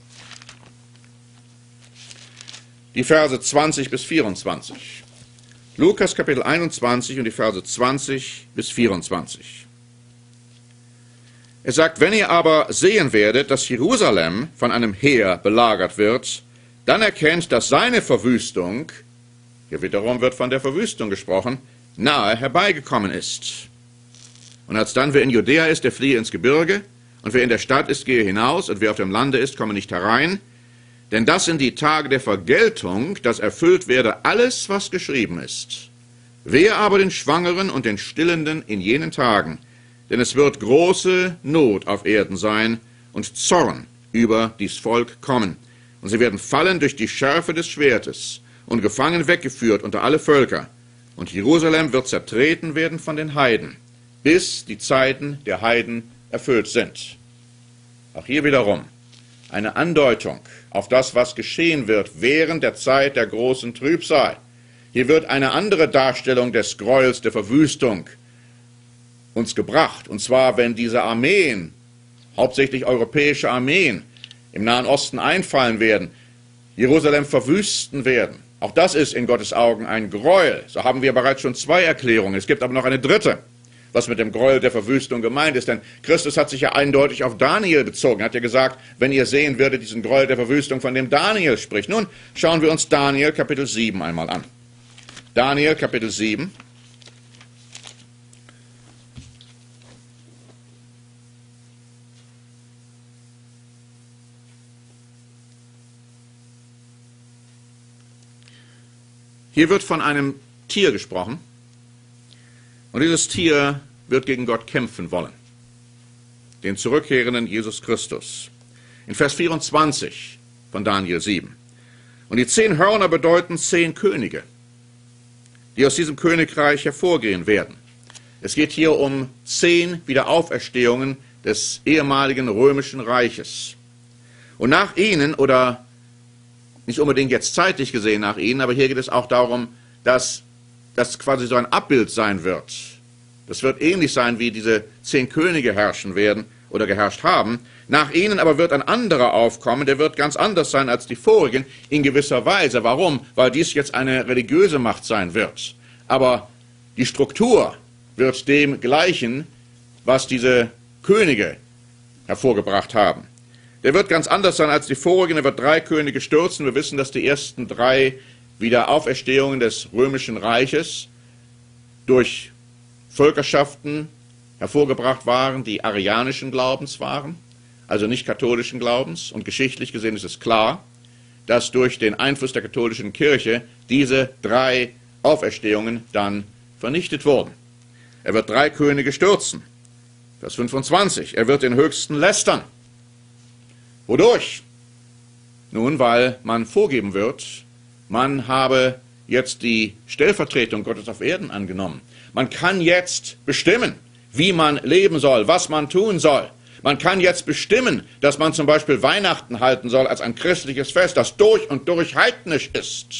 die Verse 20 bis 24. Lukas Kapitel 21 und die Verse 20 bis 24. Er sagt, wenn ihr aber sehen werdet, dass Jerusalem von einem Heer belagert wird, dann erkennt, dass seine Verwüstung, hier wiederum wird von der Verwüstung gesprochen, nahe herbeigekommen ist. Und alsdann, wer in Judäa ist, der fliehe ins Gebirge, und wer in der Stadt ist, gehe hinaus, und wer auf dem Lande ist, komme nicht herein. Denn das sind die Tage der Vergeltung, dass erfüllt werde alles, was geschrieben ist. Wehe aber den Schwangeren und den Stillenden in jenen Tagen, denn es wird große Not auf Erden sein und Zorn über dies Volk kommen. Und sie werden fallen durch die Schärfe des Schwertes und gefangen weggeführt unter alle Völker. Und Jerusalem wird zertreten werden von den Heiden, bis die Zeiten der Heiden erfüllt sind. Auch hier wiederum eine Andeutung auf das, was geschehen wird während der Zeit der großen Trübsal. Hier wird eine andere Darstellung des Gräuels der Verwüstung uns gebracht. Und zwar, wenn diese Armeen, hauptsächlich europäische Armeen, im Nahen Osten einfallen werden, Jerusalem verwüsten werden. Auch das ist in Gottes Augen ein Gräuel. So haben wir bereits schon zwei Erklärungen. Es gibt aber noch eine dritte, was mit dem Gräuel der Verwüstung gemeint ist. Denn Christus hat sich ja eindeutig auf Daniel bezogen. Er hat ja gesagt, wenn ihr sehen würdet, diesen Gräuel der Verwüstung, von dem Daniel spricht. Nun schauen wir uns Daniel Kapitel 7 einmal an. Daniel Kapitel 7. Hier wird von einem Tier gesprochen. Und dieses Tier wird gegen Gott kämpfen wollen. Den zurückkehrenden Jesus Christus. In Vers 24 von Daniel 7. Und die 10 Hörner bedeuten 10 Könige, die aus diesem Königreich hervorgehen werden. Es geht hier um 10 Wiederauferstehungen des ehemaligen römischen Reiches. Und nach ihnen, oder nicht unbedingt jetzt zeitlich gesehen nach ihnen, aber hier geht es auch darum, dass das quasi so ein Abbild sein wird. Das wird ähnlich sein, wie diese 10 Könige herrschen werden oder geherrscht haben. Nach ihnen aber wird ein anderer aufkommen, der wird ganz anders sein als die vorigen, in gewisser Weise. Warum? Weil dies jetzt eine religiöse Macht sein wird. Aber die Struktur wird dem gleichen, was diese Könige hervorgebracht haben. Der wird ganz anders sein als die vorigen, er wird 3 Könige stürzen. Wir wissen, dass die ersten 3 Wiederauferstehungen des römischen Reiches durch Völkerschaften hervorgebracht waren, die arianischen Glaubens waren, also nicht katholischen Glaubens. Und geschichtlich gesehen ist es klar, dass durch den Einfluss der katholischen Kirche diese 3 Auferstehungen dann vernichtet wurden. Er wird 3 Könige stürzen. Vers 25. Er wird den Höchsten lästern. Wodurch? Nun, weil man vorgeben wird, man habe jetzt die Stellvertretung Gottes auf Erden angenommen. Man kann jetzt bestimmen, wie man leben soll, was man tun soll. Man kann jetzt bestimmen, dass man zum Beispiel Weihnachten halten soll als ein christliches Fest, das durch und durch heidnisch ist.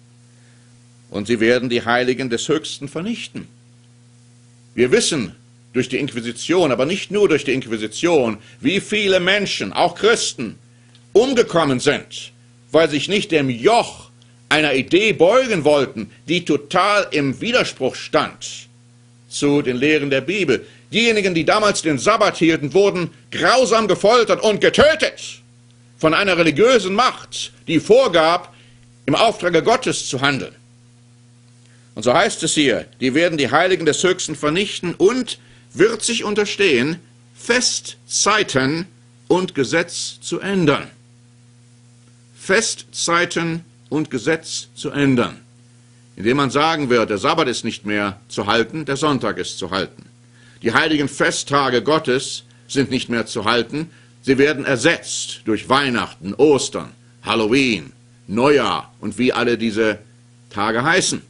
Und sie werden die Heiligen des Höchsten vernichten. Wir wissen durch die Inquisition, aber nicht nur durch die Inquisition, wie viele Menschen, auch Christen, umgekommen sind, weil sich nicht dem Joch einer Idee beugen wollten, die total im Widerspruch stand zu den Lehren der Bibel. Diejenigen, die damals den Sabbat hielten, wurden grausam gefoltert und getötet. von einer religiösen Macht, die vorgab, im Auftrage Gottes zu handeln. Und so heißt es hier, die werden die Heiligen des Höchsten vernichten und wird sich unterstehen, Festzeiten und Gesetz zu ändern. Festzeiten und Gesetz zu ändern. Indem man sagen wird, der Sabbat ist nicht mehr zu halten, der Sonntag ist zu halten. Die heiligen Festtage Gottes sind nicht mehr zu halten, sie werden ersetzt durch Weihnachten, Ostern, Halloween, Neujahr und wie alle diese Tage heißen.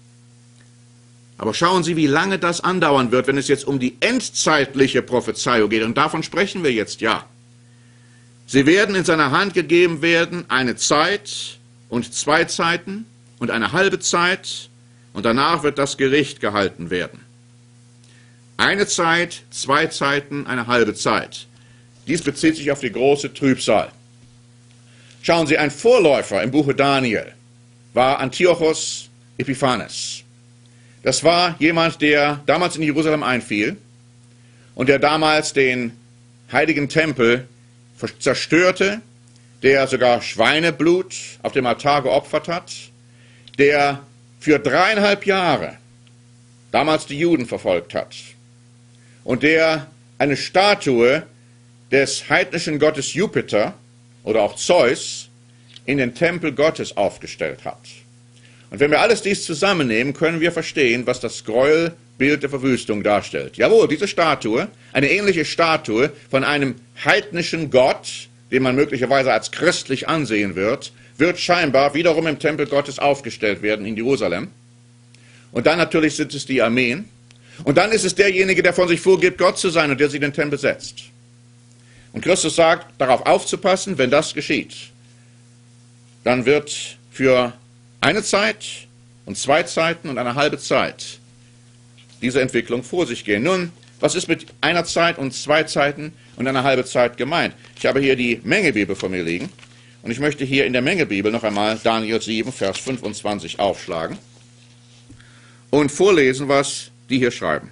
Aber schauen Sie, wie lange das andauern wird, wenn es jetzt um die endzeitliche Prophezeiung geht. Und davon sprechen wir jetzt, ja. Sie werden in seiner Hand gegeben werden, eine Zeit und 2 Zeiten und eine halbe Zeit, und danach wird das Gericht gehalten werden. Eine Zeit, 2 Zeiten, eine halbe Zeit. Dies bezieht sich auf die große Trübsal. Schauen Sie, ein Vorläufer im Buche Daniel war Antiochos Epiphanes. Das war jemand, der damals in Jerusalem einfiel und der damals den heiligen Tempel zerstörte, der sogar Schweineblut auf dem Altar geopfert hat, der für 3,5 Jahre damals die Juden verfolgt hat und der eine Statue des heidnischen Gottes Jupiter oder auch Zeus in den Tempel Gottes aufgestellt hat. Und wenn wir alles dies zusammennehmen, können wir verstehen, was das Gräuelbild der Verwüstung darstellt. Jawohl, diese Statue, eine ähnliche Statue von einem heidnischen Gott, den man möglicherweise als christlich ansehen wird scheinbar wiederum im Tempel Gottes aufgestellt werden in Jerusalem. Und dann natürlich sind es die Armeen. Und dann ist es derjenige, der von sich vorgibt, Gott zu sein und der sich in den Tempel setzt. Und Christus sagt, darauf aufzupassen, wenn das geschieht, dann wird für eine Zeit und 2 Zeiten und eine halbe Zeit diese Entwicklung vor sich gehen. Nun, was ist mit einer Zeit und 2 Zeiten und einer halbe Zeit gemeint? Ich habe hier die Mengebibel vor mir liegen und ich möchte hier in der Mengebibel noch einmal Daniel 7, Vers 25 aufschlagen und vorlesen, was die hier schreiben.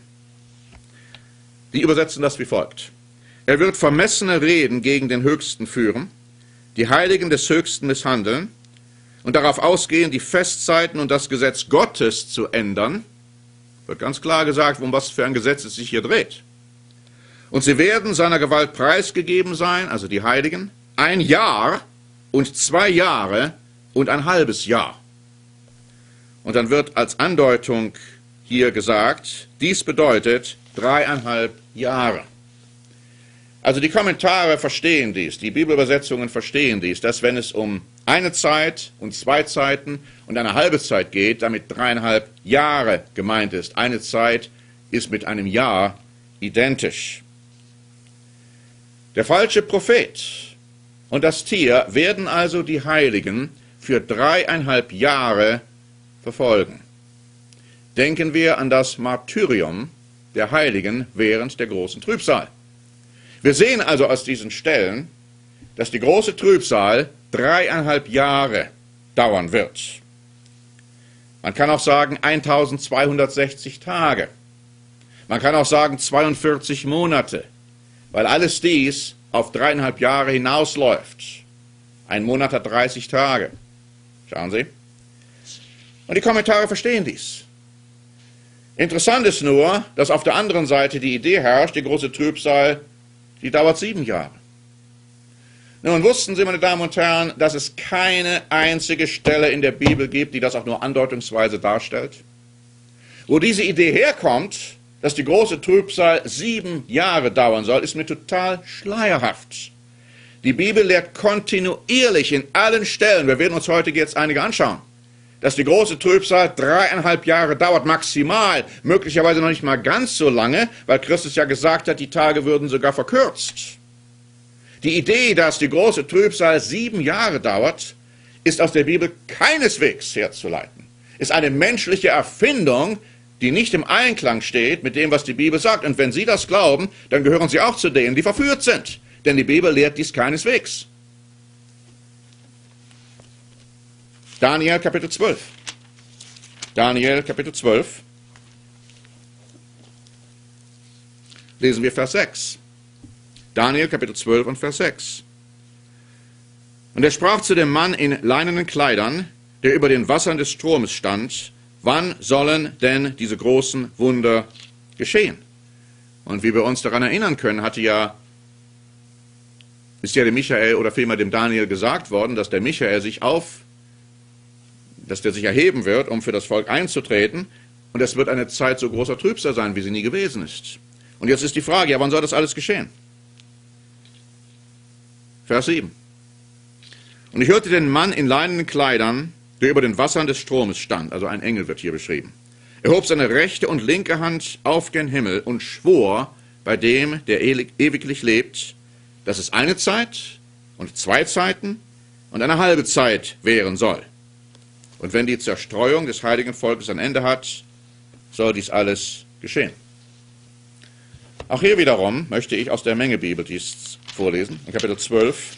Die übersetzen das wie folgt. Er wird vermessene Reden gegen den Höchsten führen, die Heiligen des Höchsten misshandeln und darauf ausgehen, die Festzeiten und das Gesetz Gottes zu ändern. Wird ganz klar gesagt, um was für ein Gesetz es sich hier dreht. Und sie werden seiner Gewalt preisgegeben sein, also die Heiligen, 1 Jahr und 2 Jahre und ein halbes Jahr. Und dann wird als Andeutung hier gesagt, dies bedeutet 3,5 Jahre. Also die Kommentare verstehen dies, die Bibelübersetzungen verstehen dies, dass wenn es um eine Zeit und 2 Zeiten und eine halbe Zeit geht, damit 3,5 Jahre gemeint ist. Eine Zeit ist mit einem Jahr identisch. Der falsche Prophet und das Tier werden also die Heiligen für 3,5 Jahre verfolgen. Denken wir an das Martyrium der Heiligen während der großen Trübsal. Wir sehen also aus diesen Stellen, dass die große Trübsal 3,5 Jahre dauern wird. Man kann auch sagen 1260 Tage. Man kann auch sagen 42 Monate, weil alles dies auf 3,5 Jahre hinausläuft. Ein Monat hat 30 Tage. Schauen Sie. Und die Kommentare verstehen dies. Interessant ist nur, dass auf der anderen Seite die Idee herrscht, die große Trübsal, die dauert 7 Jahre. Nun wussten Sie, meine Damen und Herren, dass es keine einzige Stelle in der Bibel gibt, die das auch nur andeutungsweise darstellt? Wo diese Idee herkommt, dass die große Trübsal 7 Jahre dauern soll, ist mir total schleierhaft. Die Bibel lehrt kontinuierlich in allen Stellen, wir werden uns heute jetzt einige anschauen, dass die große Trübsal 3,5 Jahre dauert, maximal, möglicherweise noch nicht mal ganz so lange, weil Christus ja gesagt hat, die Tage würden sogar verkürzt. Die Idee, dass die große Trübsal 7 Jahre dauert, ist aus der Bibel keineswegs herzuleiten. Ist eine menschliche Erfindung, die nicht im Einklang steht mit dem, was die Bibel sagt. Und wenn Sie das glauben, dann gehören Sie auch zu denen, die verführt sind. Denn die Bibel lehrt dies keineswegs. Daniel Kapitel 12. Daniel Kapitel 12. Lesen wir Vers 6. Daniel Kapitel 12 und Vers 6. Und er sprach zu dem Mann in leinenen Kleidern, der über den Wassern des Stromes stand: Wann sollen denn diese großen Wunder geschehen? Und wie wir uns daran erinnern können, ist ja dem Michael oder vielmehr dem Daniel gesagt worden, dass der Michael sich erheben wird, um für das Volk einzutreten. Und es wird eine Zeit so großer Trübsal sein, wie sie nie gewesen ist. Und jetzt ist die Frage, ja, wann soll das alles geschehen? Vers 7. Und ich hörte den Mann in leinenen Kleidern, der über den Wassern des Stromes stand, also ein Engel wird hier beschrieben. Er hob seine rechte und linke Hand auf gen Himmel und schwor bei dem, der ewiglich lebt, dass es eine Zeit und 2 Zeiten und eine halbe Zeit währen soll. Und wenn die Zerstreuung des heiligen Volkes ein Ende hat, soll dies alles geschehen. Auch hier wiederum möchte ich aus der Menge Bibel dies vorlesen, in Kapitel 12.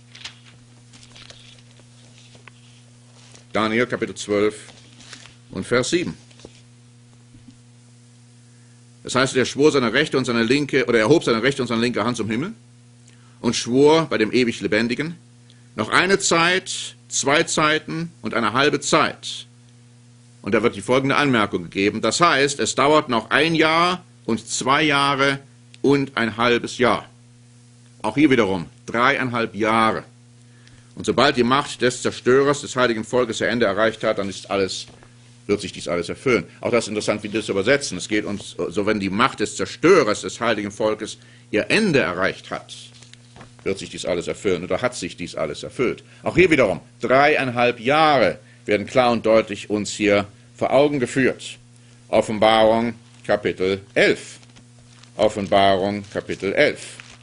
Daniel, Kapitel 12 und Vers 7. Das heißt, er schwor seine rechte und seine linke, oder er erhob seine rechte und seine linke Hand zum Himmel und schwor bei dem ewig Lebendigen: Noch eine Zeit, 2 Zeiten und eine halbe Zeit. Und da wird die folgende Anmerkung gegeben. Das heißt, es dauert noch 1 Jahr und 2 Jahre und ein halbes Jahr. Auch hier wiederum 3,5 Jahre. Und sobald die Macht des Zerstörers, des heiligen Volkes, ihr Ende erreicht hat, dann wird sich dies alles erfüllen. Auch das ist interessant, wie wir das übersetzen. Es geht uns so, wenn die Macht des Zerstörers, des heiligen Volkes, ihr Ende erreicht hat, wird sich dies alles erfüllen. Oder hat sich dies alles erfüllt. Auch hier wiederum 3,5 Jahre werden klar und deutlich uns hier vor Augen geführt. Offenbarung Kapitel 11. Offenbarung Kapitel 11.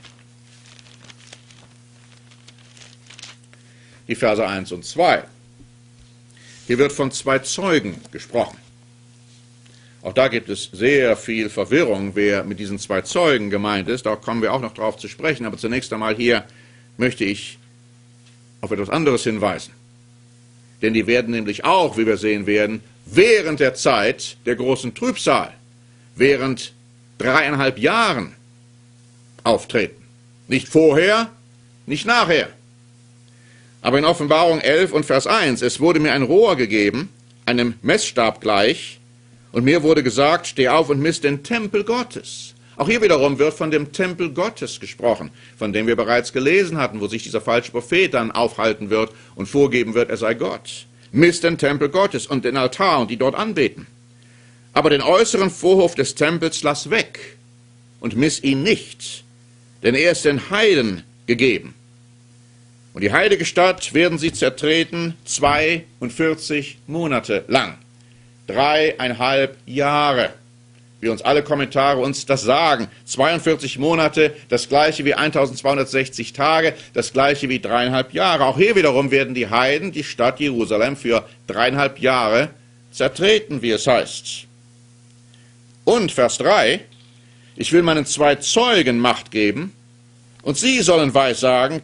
Die Verse 1 und 2. Hier wird von 2 Zeugen gesprochen. Auch da gibt es sehr viel Verwirrung, wer mit diesen 2 Zeugen gemeint ist. Da kommen wir auch noch drauf zu sprechen. Aber zunächst einmal hier möchte ich auf etwas anderes hinweisen. Denn die werden nämlich auch, wie wir sehen werden, während der Zeit der großen Trübsal, während 3,5 Jahren auftreten. Nicht vorher, nicht nachher. Aber in Offenbarung 11 und Vers 1, es wurde mir ein Rohr gegeben, einem Messstab gleich, und mir wurde gesagt, steh auf und misst den Tempel Gottes. Auch hier wiederum wird von dem Tempel Gottes gesprochen, von dem wir bereits gelesen hatten, wo sich dieser falsche Prophet dann aufhalten wird und vorgeben wird, er sei Gott. Misst den Tempel Gottes und den Altar und die dort anbeten. Aber den äußeren Vorhof des Tempels lass weg und miss ihn nicht, denn er ist den Heiden gegeben. Und die heilige Stadt werden sie zertreten 42 Monate lang. 3,5 Jahre. Wie uns alle Kommentare uns das sagen. 42 Monate, das gleiche wie 1260 Tage, das gleiche wie 3,5 Jahre. Auch hier wiederum werden die Heiden die Stadt Jerusalem für 3,5 Jahre zertreten, wie es heißt. Und Vers 3, ich will meinen 2 Zeugen Macht geben, und sie sollen weissagen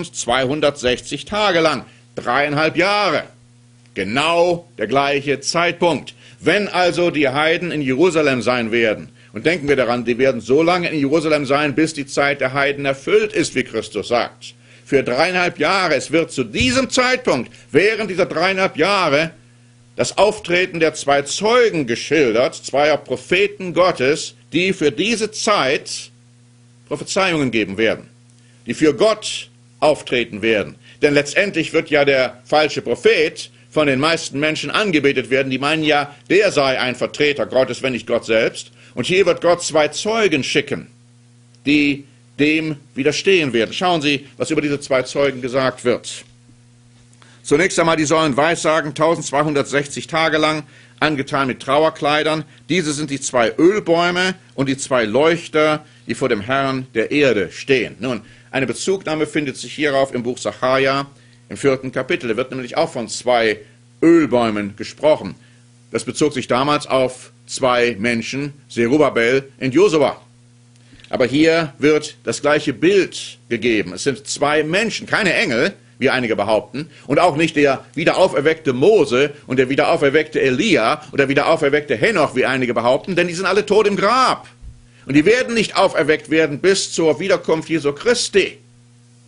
1260 Tage lang, 3,5 Jahre. Genau der gleiche Zeitpunkt. Wenn also die Heiden in Jerusalem sein werden, und denken wir daran, die werden so lange in Jerusalem sein, bis die Zeit der Heiden erfüllt ist, wie Christus sagt. Für 3,5 Jahre, es wird zu diesem Zeitpunkt, während dieser 3,5 Jahre, das Auftreten der 2 Zeugen geschildert, 2 Propheten Gottes, die für diese Zeit Prophezeiungen geben werden, die für Gott auftreten werden. Denn letztendlich wird ja der falsche Prophet von den meisten Menschen angebetet werden, die meinen ja, der sei ein Vertreter Gottes, wenn nicht Gott selbst. Und hier wird Gott 2 Zeugen schicken, die dem widerstehen werden. Schauen Sie, was über diese 2 Zeugen gesagt wird. Zunächst einmal, die sollen weissagen 1260 Tage lang, angetan mit Trauerkleidern. Diese sind die 2 Ölbäume und die 2 Leuchter, die vor dem Herrn der Erde stehen. Nun, eine Bezugnahme findet sich hierauf im Buch Sacharja im 4. Kapitel. Da wird nämlich auch von 2 Ölbäumen gesprochen. Das bezog sich damals auf 2 Menschen, Zerubabel und Josua. Aber hier wird das gleiche Bild gegeben. Es sind 2 Menschen, keine Engel, wie einige behaupten, und auch nicht der wiederauferweckte Mose und der wiederauferweckte Elia oder wiederauferweckte Henoch, wie einige behaupten, denn die sind alle tot im Grab. Und die werden nicht auferweckt werden bis zur Wiederkunft Jesu Christi.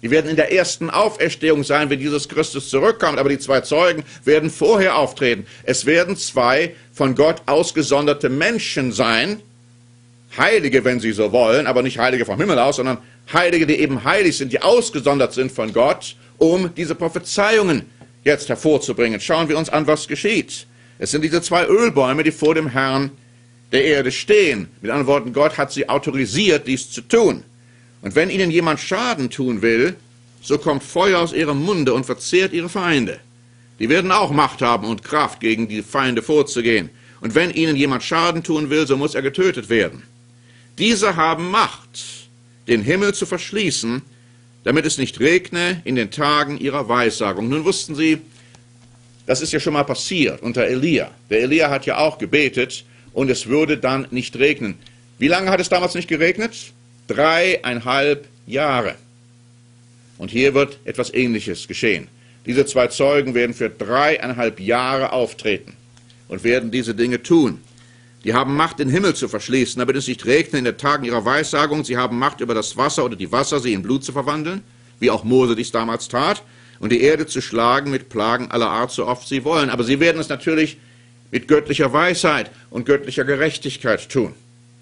Die werden in der ersten Auferstehung sein, wenn Jesus Christus zurückkommt. Aber die zwei Zeugen werden vorher auftreten. Es werden zwei von Gott ausgesonderte Menschen sein. Heilige, wenn Sie so wollen, aber nicht Heilige vom Himmel aus, sondern Heilige, die eben heilig sind, die ausgesondert sind von Gott, um diese Prophezeiungen jetzt hervorzubringen. Schauen wir uns an, was geschieht. Es sind diese zwei Ölbäume, die vor dem Herrn der Erde stehen. Mit anderen Worten, Gott hat sie autorisiert, dies zu tun. Und wenn ihnen jemand Schaden tun will, so kommt Feuer aus ihrem Munde und verzehrt ihre Feinde. Die werden auch Macht haben und Kraft, gegen die Feinde vorzugehen. Und wenn ihnen jemand Schaden tun will, so muss er getötet werden. Diese haben Macht, den Himmel zu verschließen, damit es nicht regne in den Tagen ihrer Weissagung. Nun wussten Sie, das ist ja schon mal passiert unter Elia. Der Elia hat ja auch gebetet und es würde dann nicht regnen. Wie lange hat es damals nicht geregnet? 3,5 Jahre. Und hier wird etwas Ähnliches geschehen. Diese zwei Zeugen werden für 3,5 Jahre auftreten und werden diese Dinge tun. Die haben Macht, den Himmel zu verschließen, damit es nicht regne in den Tagen ihrer Weissagung. Sie haben Macht über das Wasser oder die Wassersee in Blut zu verwandeln, wie auch Mose dies damals tat, und die Erde zu schlagen mit Plagen aller Art, so oft sie wollen. Aber sie werden es natürlich mit göttlicher Weisheit und göttlicher Gerechtigkeit tun.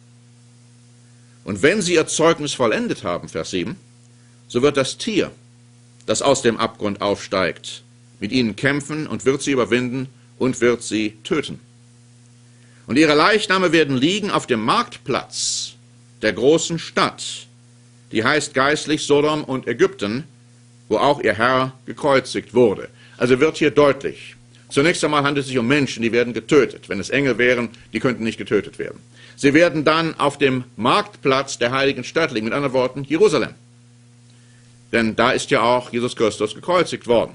Und wenn sie ihr Zeugnis vollendet haben, Vers 7, so wird das Tier, das aus dem Abgrund aufsteigt, mit ihnen kämpfen und wird sie überwinden und wird sie töten. Und ihre Leichname werden liegen auf dem Marktplatz der großen Stadt, die heißt geistlich Sodom und Ägypten, wo auch ihr Herr gekreuzigt wurde. Also wird hier deutlich, zunächst einmal handelt es sich um Menschen, die werden getötet. Wenn es Engel wären, die könnten nicht getötet werden. Sie werden dann auf dem Marktplatz der heiligen Stadt liegen, mit anderen Worten Jerusalem. Denn da ist ja auch Jesus Christus gekreuzigt worden.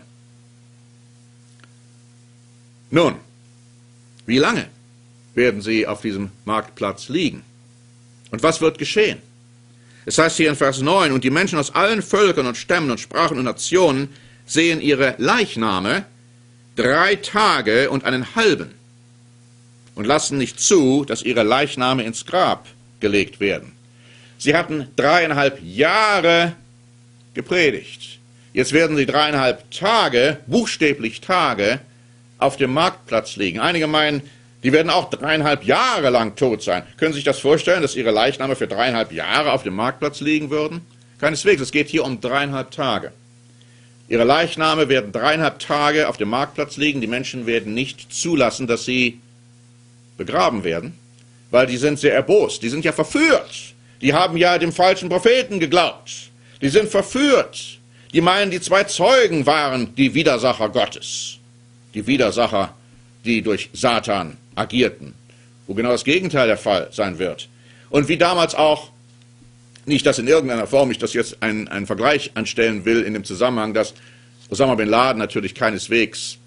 Nun, wie lange werden sie auf diesem Marktplatz liegen? Und was wird geschehen? Es heißt hier in Vers 9, und die Menschen aus allen Völkern und Stämmen und Sprachen und Nationen sehen ihre Leichname 3 Tage und einen halben und lassen nicht zu, dass ihre Leichname ins Grab gelegt werden. Sie hatten 3,5 Jahre gepredigt. Jetzt werden sie 3,5 Tage, buchstäblich Tage, auf dem Marktplatz liegen. Einige meinen, die werden auch 3,5 Jahre lang tot sein. Können Sie sich das vorstellen, dass ihre Leichname für 3,5 Jahre auf dem Marktplatz liegen würden? Keineswegs, es geht hier um 3,5 Tage. Ihre Leichname werden 3,5 Tage auf dem Marktplatz liegen. Die Menschen werden nicht zulassen, dass sie begraben werden, weil die sind sehr erbost. Die sind ja verführt. Die haben ja dem falschen Propheten geglaubt. Die sind verführt. Die meinen, die zwei Zeugen waren die Widersacher Gottes. Die Widersacher, die durch Satan agierten, wo genau das Gegenteil der Fall sein wird. Und wie damals auch, nicht, dass in irgendeiner Form ich das jetzt einen Vergleich anstellen will in dem Zusammenhang, dass Osama bin Laden natürlich keineswegs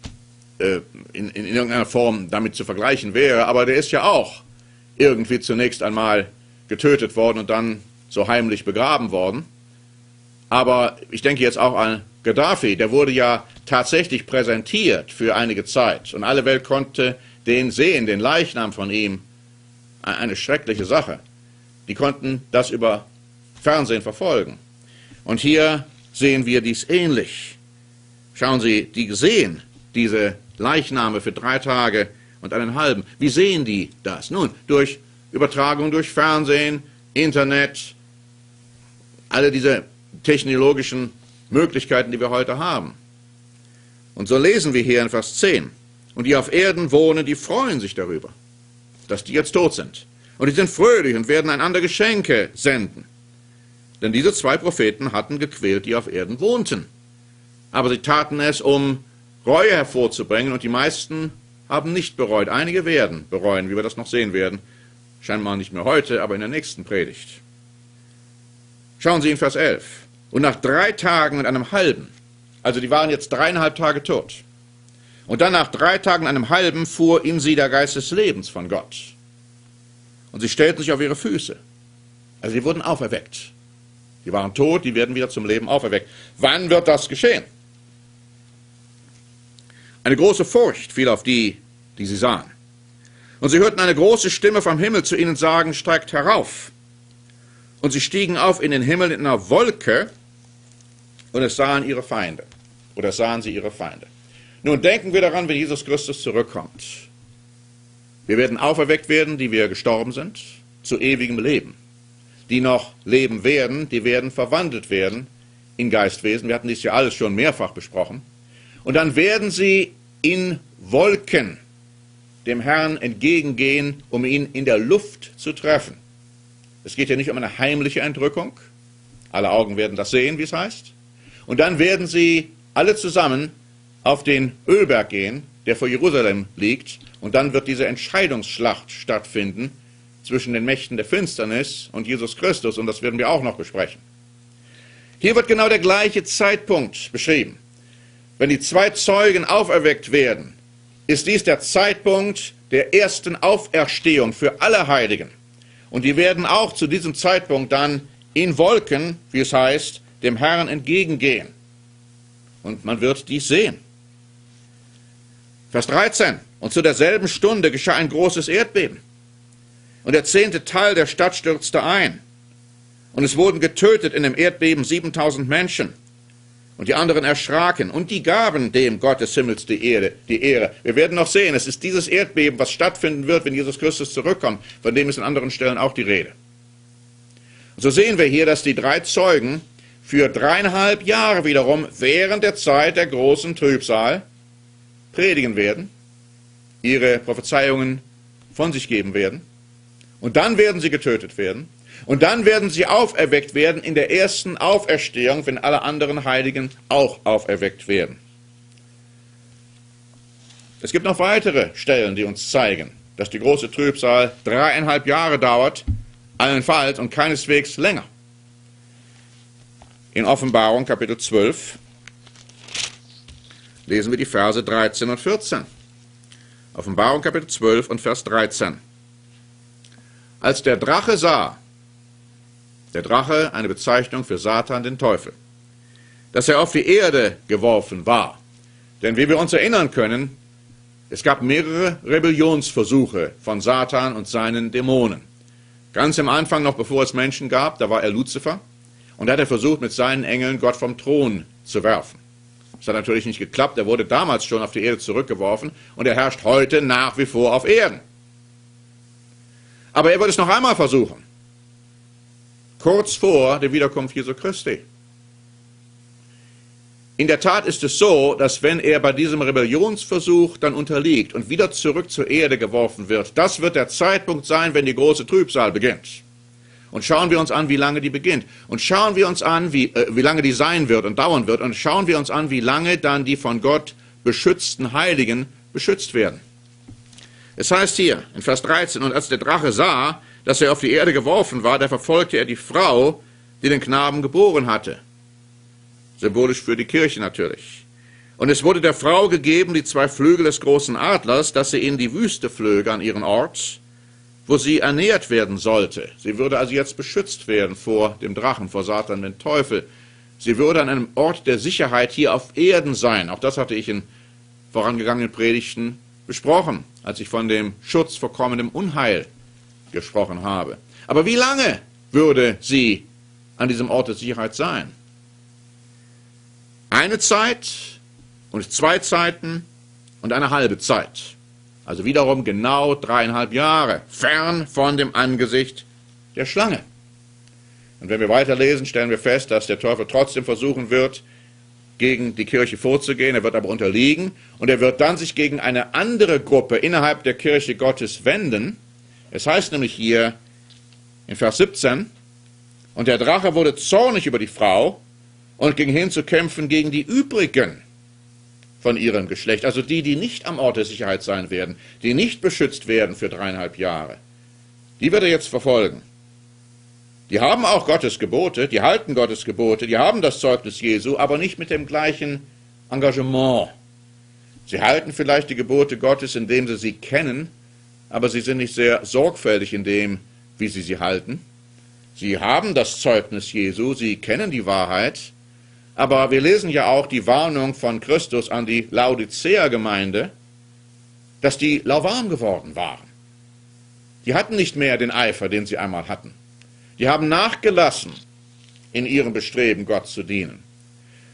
in irgendeiner Form damit zu vergleichen wäre, aber der ist ja auch irgendwie zunächst einmal getötet worden und dann so heimlich begraben worden. Aber ich denke jetzt auch an Gaddafi, der wurde ja tatsächlich präsentiert für einige Zeit und alle Welt konnte den sehen, den Leichnam von ihm. Eine schreckliche Sache. Die konnten das über Fernsehen verfolgen. Und hier sehen wir dies ähnlich. Schauen Sie, die sehen diese Leichname für 3 Tage und einen halben. Wie sehen die das? Nun, durch Übertragung durch Fernsehen, Internet, alle diese technologischen Möglichkeiten, die wir heute haben. Und so lesen wir hier in Vers 10. Und die auf Erden wohnen, die freuen sich darüber, dass die jetzt tot sind. Und die sind fröhlich und werden einander Geschenke senden. Denn diese 2 Propheten hatten gequält, die auf Erden wohnten. Aber sie taten es, um Reue hervorzubringen, und die meisten haben nicht bereut. Einige werden bereuen, wie wir das noch sehen werden. Scheinbar nicht mehr heute, aber in der nächsten Predigt. Schauen Sie in Vers 11. Und nach 3 Tagen und einem halben, also die waren jetzt 3,5 Tage tot, und dann nach 3 Tagen und einem halben fuhr in sie der Geist des Lebens von Gott. Und sie stellten sich auf ihre Füße. Also sie wurden auferweckt. Die waren tot, die werden wieder zum Leben auferweckt. Wann wird das geschehen? Eine große Furcht fiel auf die, die sie sahen. Und sie hörten eine große Stimme vom Himmel zu ihnen sagen, steigt herauf. Und sie stiegen auf in den Himmel in einer Wolke und es sahen ihre Feinde. Oder sahen sie ihre Feinde. Nun denken wir daran, wenn Jesus Christus zurückkommt. Wir werden auferweckt werden, die wir gestorben sind, zu ewigem Leben. Die noch leben werden, die werden verwandelt werden in Geistwesen. Wir hatten dies ja alles schon mehrfach besprochen. Und dann werden sie in Wolken dem Herrn entgegengehen, um ihn in der Luft zu treffen. Es geht ja nicht um eine heimliche Entrückung. Alle Augen werden das sehen, wie es heißt. Und dann werden sie alle zusammen auf den Ölberg gehen, der vor Jerusalem liegt. Und dann wird diese Entscheidungsschlacht stattfinden zwischen den Mächten der Finsternis und Jesus Christus. Und das werden wir auch noch besprechen. Hier wird genau der gleiche Zeitpunkt beschrieben. Wenn die zwei Zeugen auferweckt werden, ist dies der Zeitpunkt der ersten Auferstehung für alle Heiligen. Und die werden auch zu diesem Zeitpunkt dann in Wolken, wie es heißt, dem Herrn entgegengehen. Und man wird dies sehen. Vers 13. Und zu derselben Stunde geschah ein großes Erdbeben. Und der 10. Teil der Stadt stürzte ein. Und es wurden getötet in dem Erdbeben 7000 Menschen. Und die anderen erschraken. Und die gaben dem Gott des Himmels die Ehre. Wir werden noch sehen, es ist dieses Erdbeben, was stattfinden wird, wenn Jesus Christus zurückkommt. Von dem ist an anderen Stellen auch die Rede. Und so sehen wir hier, dass die drei Zeugen für 3,5 Jahre wiederum während der Zeit der großen Trübsal predigen werden, ihre Prophezeiungen von sich geben werden. Und dann werden sie getötet werden. Und dann werden sie auferweckt werden in der ersten Auferstehung, wenn alle anderen Heiligen auch auferweckt werden. Es gibt noch weitere Stellen, die uns zeigen, dass die große Trübsal 3,5 Jahre dauert, allenfalls und keineswegs länger. In Offenbarung Kapitel 12 lesen wir die Verse 13 und 14. Offenbarung Kapitel 12 und Vers 13. Als der Drache sah, der Drache, eine Bezeichnung für Satan, den Teufel, dass er auf die Erde geworfen war. Denn wie wir uns erinnern können, es gab mehrere Rebellionsversuche von Satan und seinen Dämonen. Ganz am Anfang, noch bevor es Menschen gab, da war er Luzifer und da hat er versucht, mit seinen Engeln Gott vom Thron zu werfen. Das hat natürlich nicht geklappt, er wurde damals schon auf die Erde zurückgeworfen und er herrscht heute nach wie vor auf Erden. Aber er wird es noch einmal versuchen. Kurz vor der Wiederkunft Jesu Christi. In der Tat ist es so, dass wenn er bei diesem Rebellionsversuch dann unterliegt und wieder zurück zur Erde geworfen wird, das wird der Zeitpunkt sein, wenn die große Trübsal beginnt. Und schauen wir uns an, wie lange die beginnt. Und schauen wir uns an, wie lange die sein wird und dauern wird. Und schauen wir uns an, wie lange dann die von Gott beschützten Heiligen beschützt werden. Es heißt hier in Vers 13, und als der Drache sah, dass er auf die Erde geworfen war, da verfolgte er die Frau, die den Knaben geboren hatte. Symbolisch für die Kirche natürlich. Und es wurde der Frau gegeben, die 2 Flügel des großen Adlers, dass sie in die Wüste flöge an ihren Ort, wo sie ernährt werden sollte. Sie würde also jetzt beschützt werden vor dem Drachen, vor Satan, dem Teufel. Sie würde an einem Ort der Sicherheit hier auf Erden sein. Auch das hatte ich in vorangegangenen Predigten besprochen, als ich von dem Schutz vor kommendem Unheil gesprochen habe. Aber wie lange würde sie an diesem Ort der Sicherheit sein? Eine Zeit und 2 Zeiten und eine halbe Zeit. Also wiederum genau 3,5 Jahre, fern von dem Angesicht der Schlange. Und wenn wir weiterlesen, stellen wir fest, dass der Teufel trotzdem versuchen wird, gegen die Kirche vorzugehen. Er wird aber unterliegen und er wird dann sich gegen eine andere Gruppe innerhalb der Kirche Gottes wenden. Es heißt nämlich hier in Vers 17, und der Drache wurde zornig über die Frau und ging hin zu kämpfen gegen die übrigen von ihrem Geschlecht, also die, die nicht am Ort der Sicherheit sein werden, die nicht beschützt werden für 3,5 Jahre. Die wird er jetzt verfolgen. Die haben auch Gottes Gebote, die halten Gottes Gebote, die haben das Zeugnis Jesu, aber nicht mit dem gleichen Engagement. Sie halten vielleicht die Gebote Gottes, indem sie sie kennen, aber sie sind nicht sehr sorgfältig in dem, wie sie halten. Sie haben das Zeugnis Jesu, sie kennen die Wahrheit, aber wir lesen ja auch die Warnung von Christus an die Laodicea-Gemeinde, dass die lauwarm geworden waren. Die hatten nicht mehr den Eifer, den sie einmal hatten. Die haben nachgelassen in ihrem Bestreben, Gott zu dienen.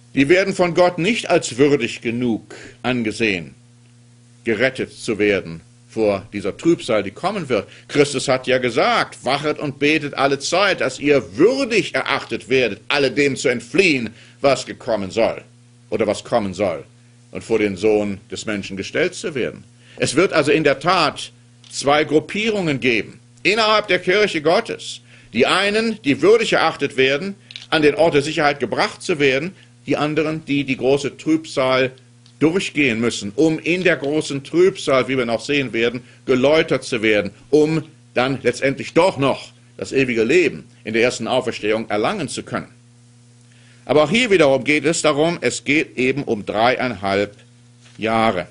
die werden von Gott nicht als würdig genug angesehen, gerettet zu werden vor dieser Trübsal, die kommen wird. Christus hat ja gesagt, wachet und betet alle Zeit, dass ihr würdig erachtet werdet, alledem zu entfliehen, was gekommen soll oder was kommen soll und vor den Sohn des Menschen gestellt zu werden. Es wird also in der Tat zwei Gruppierungen geben innerhalb der Kirche Gottes. Die einen, die würdig erachtet werden, an den Ort der Sicherheit gebracht zu werden, die anderen, die die große Trübsal durchgehen müssen, um in der großen Trübsal, wie wir noch sehen werden, geläutert zu werden, um dann letztendlich doch noch das ewige Leben in der ersten Auferstehung erlangen zu können. Aber auch hier wiederum geht es darum, es geht eben um 3,5 Jahre.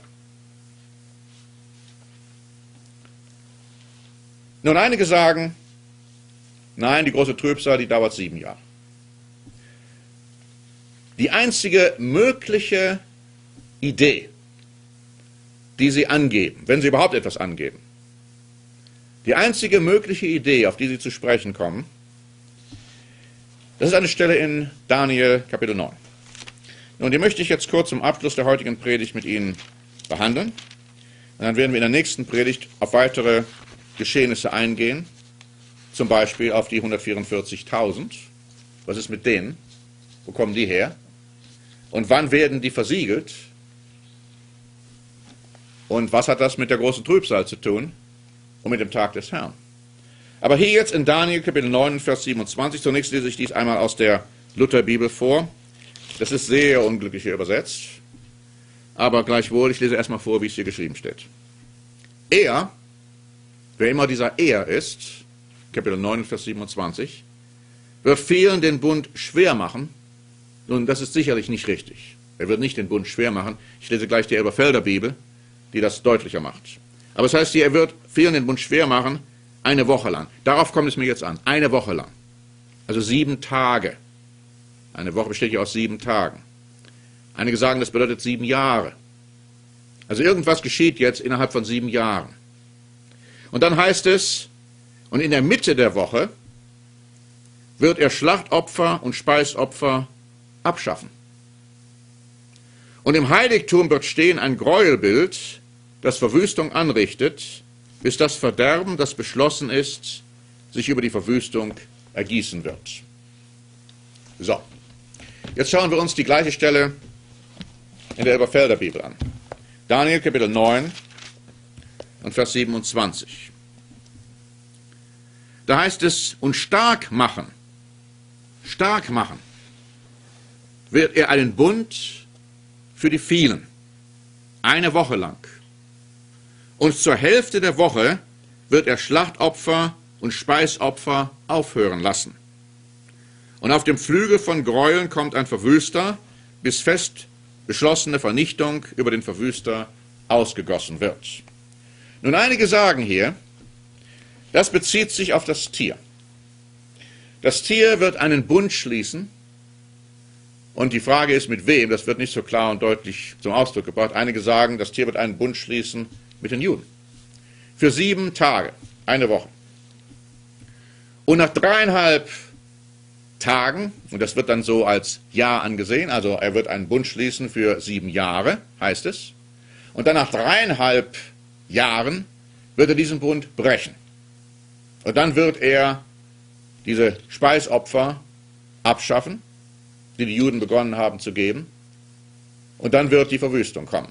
Nun, einige sagen, nein, die große Trübsal, die dauert 7 Jahre. Die einzige mögliche Idee, die sie angeben, wenn sie überhaupt etwas angeben, die einzige mögliche Idee, auf die sie zu sprechen kommen, das ist eine Stelle in Daniel Kapitel 9. Nun, die möchte ich jetzt kurz zum Abschluss der heutigen Predigt mit Ihnen behandeln. Und dann werden wir in der nächsten Predigt auf weitere Geschehnisse eingehen, zum Beispiel auf die 144.000. Was ist mit denen? Wo kommen die her? Und wann werden die versiegelt? Und was hat das mit der großen Trübsal zu tun und mit dem Tag des Herrn? Aber hier jetzt in Daniel Kapitel 9, Vers 27, zunächst lese ich dies einmal aus der Lutherbibel vor. Das ist sehr unglücklich hier übersetzt, aber gleichwohl, ich lese erstmal vor, wie es hier geschrieben steht. Er, wer immer dieser Er ist, Kapitel 9, Vers 27, wird vielen den Bund schwer machen. Nun, das ist sicherlich nicht richtig. Er wird nicht den Bund schwer machen. Ich lese gleich die Elberfelder Bibel, die das deutlicher macht. Aber es heißt hier, er wird vielen den Bund schwer machen, eine Woche lang. Darauf kommt es mir jetzt an. Eine Woche lang. Also 7 Tage. Eine Woche besteht ja aus 7 Tagen. Einige sagen, das bedeutet 7 Jahre. Also irgendwas geschieht jetzt innerhalb von 7 Jahren. Und dann heißt es, und in der Mitte der Woche wird er Schlachtopfer und Speisopfer abschaffen. Und im Heiligtum wird stehen ein Gräuelbild, das Verwüstung anrichtet, bis das Verderben, das beschlossen ist, sich über die Verwüstung ergießen wird. So, jetzt schauen wir uns die gleiche Stelle in der Elberfelder Bibel an. Daniel Kapitel 9 und Vers 27. Da heißt es, und stark machen wird er einen Bund für die vielen, eine Woche lang. Und zur Hälfte der Woche wird er Schlachtopfer und Speisopfer aufhören lassen. Und auf dem Flügel von Gräueln kommt ein Verwüster, bis fest beschlossene Vernichtung über den Verwüster ausgegossen wird. Nun, einige sagen hier, das bezieht sich auf das Tier. Das Tier wird einen Bund schließen. Und die Frage ist, mit wem? Das wird nicht so klar und deutlich zum Ausdruck gebracht. Einige sagen, das Tier wird einen Bund schließen mit den Juden. Für 7 Tage, eine Woche. Und nach 3,5 Tagen, und das wird dann so als Jahr angesehen, also er wird einen Bund schließen für 7 Jahre, heißt es. Und dann nach 3,5 Jahren wird er diesen Bund brechen. Und dann wird er diese Speisopfer abschaffen, die die Juden begonnen haben zu geben. Und dann wird die Verwüstung kommen.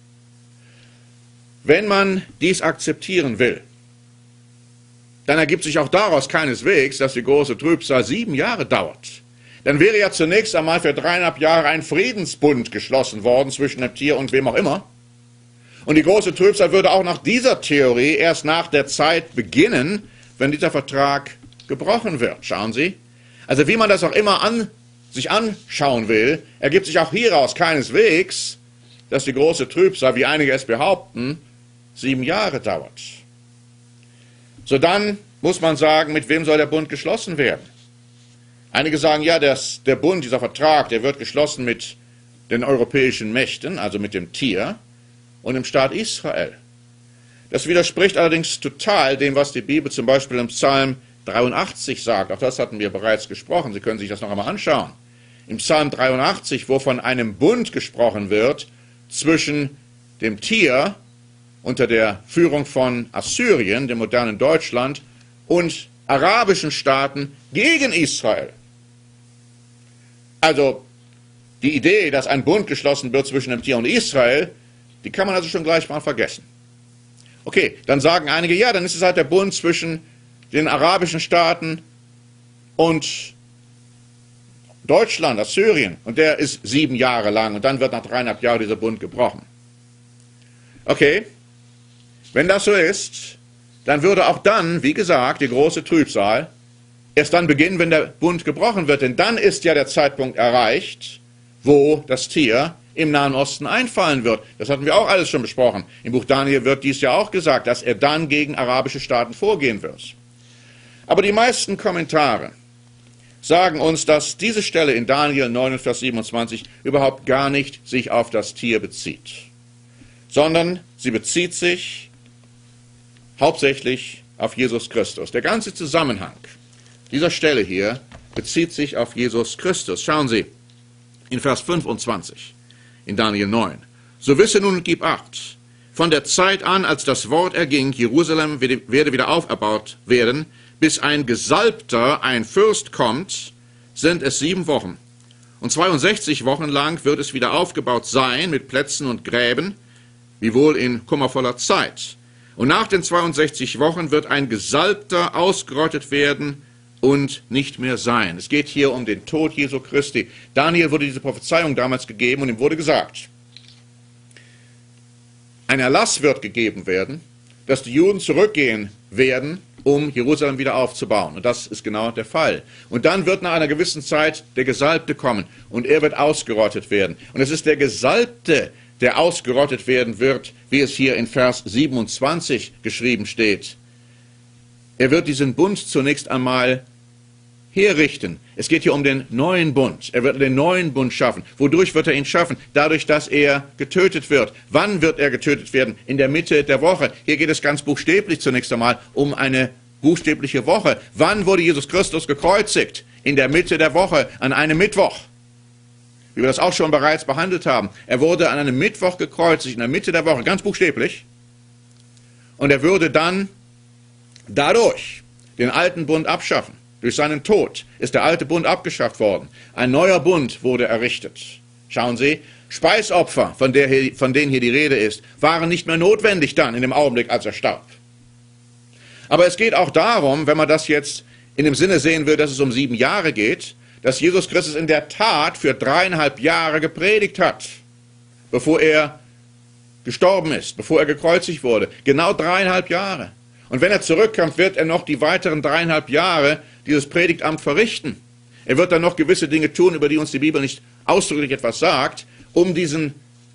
Wenn man dies akzeptieren will, dann ergibt sich auch daraus keineswegs, dass die große Trübsal 7 Jahre dauert. Dann wäre ja zunächst einmal für 3,5 Jahre ein Friedensbund geschlossen worden zwischen dem Tier und wem auch immer. Und die große Trübsal würde auch nach dieser Theorie erst nach der Zeit beginnen, wenn dieser Vertrag gebrochen wird. Schauen Sie. Also wie man das auch immer sich anschauen will, ergibt sich auch hieraus keineswegs, dass die große Trübsal, wie einige es behaupten, 7 Jahre dauert. So dann muss man sagen, mit wem soll der Bund geschlossen werden? Einige sagen, ja, der Bund, dieser Vertrag, der wird geschlossen mit den europäischen Mächten, also mit dem Tier und dem Staat Israel. Das widerspricht allerdings total dem, was die Bibel zum Beispiel im Psalm 83 sagt. Auch das hatten wir bereits gesprochen. Sie können sich das noch einmal anschauen. im Psalm 83, wo von einem Bund gesprochen wird zwischen dem Tier unter der Führung von Assyrien, dem modernen Deutschland, und arabischen Staaten gegen Israel. Also die Idee, dass ein Bund geschlossen wird zwischen dem Tier und Israel, die kann man also schon gleich mal vergessen. Okay, dann sagen einige, ja, dann ist es halt der Bund zwischen den arabischen Staaten und Deutschland, Assyrien, und der ist 7 Jahre lang und dann wird nach 3,5 Jahren dieser Bund gebrochen. Okay, wenn das so ist, dann würde auch dann, wie gesagt, die große Trübsal erst dann beginnen, wenn der Bund gebrochen wird, denn dann ist ja der Zeitpunkt erreicht, wo das Tier im Nahen Osten einfallen wird. Das hatten wir auch alles schon besprochen. Im Buch Daniel wird dies ja auch gesagt, dass er dann gegen arabische Staaten vorgehen wird. Aber die meisten Kommentare sagen uns, dass diese Stelle in Daniel 9, Vers 27 überhaupt gar nicht sich auf das Tier bezieht, sondern sie bezieht sich hauptsächlich auf Jesus Christus. Der ganze Zusammenhang dieser Stelle hier bezieht sich auf Jesus Christus. Schauen Sie in Vers 25 in Daniel 9. So wisse nun und gib acht, von der Zeit an, als das Wort erging, Jerusalem werde wieder auferbaut werden, bis ein Gesalbter, ein Fürst kommt, sind es 7 Wochen. Und 62 Wochen lang wird es wieder aufgebaut sein mit Plätzen und Gräben, wiewohl in kummervoller Zeit. Und nach den 62 Wochen wird ein Gesalbter ausgerottet werden und nicht mehr sein. Es geht hier um den Tod Jesu Christi. Daniel wurde diese Prophezeiung damals gegeben und ihm wurde gesagt, ein Erlass wird gegeben werden, dass die Juden zurückgehen werden, um Jerusalem wieder aufzubauen. Und das ist genau der Fall. Und dann wird nach einer gewissen Zeit der Gesalbte kommen und er wird ausgerottet werden. Und es ist der Gesalbte, der ausgerottet werden wird, wie es hier in Vers 27 geschrieben steht. Er wird diesen Bund zunächst einmal herrichten. Es geht hier um den neuen Bund. Er wird den neuen Bund schaffen. Wodurch wird er ihn schaffen? Dadurch, dass er getötet wird. Wann wird er getötet werden? In der Mitte der Woche. Hier geht es ganz buchstäblich zunächst einmal um eine buchstäbliche Woche. Wann wurde Jesus Christus gekreuzigt? In der Mitte der Woche, an einem Mittwoch. Wie wir das auch schon bereits behandelt haben. Er wurde an einem Mittwoch gekreuzigt, in der Mitte der Woche, ganz buchstäblich. Und er würde dann dadurch den alten Bund abschaffen. Durch seinen Tod ist der alte Bund abgeschafft worden. Ein neuer Bund wurde errichtet. Schauen Sie, Speisopfer, von denen hier die Rede ist, waren nicht mehr notwendig dann in dem Augenblick, als er starb. Aber es geht auch darum, wenn man das jetzt in dem Sinne sehen will, dass es um 7 Jahre geht, dass Jesus Christus in der Tat für 3,5 Jahre gepredigt hat, bevor er gestorben ist, bevor er gekreuzigt wurde. Genau 3,5 Jahre. Und wenn er zurückkommt, wird er noch die weiteren 3,5 Jahre dieses Predigtamt verrichten. Er wird dann noch gewisse Dinge tun, über die uns die Bibel nicht ausdrücklich etwas sagt, um diese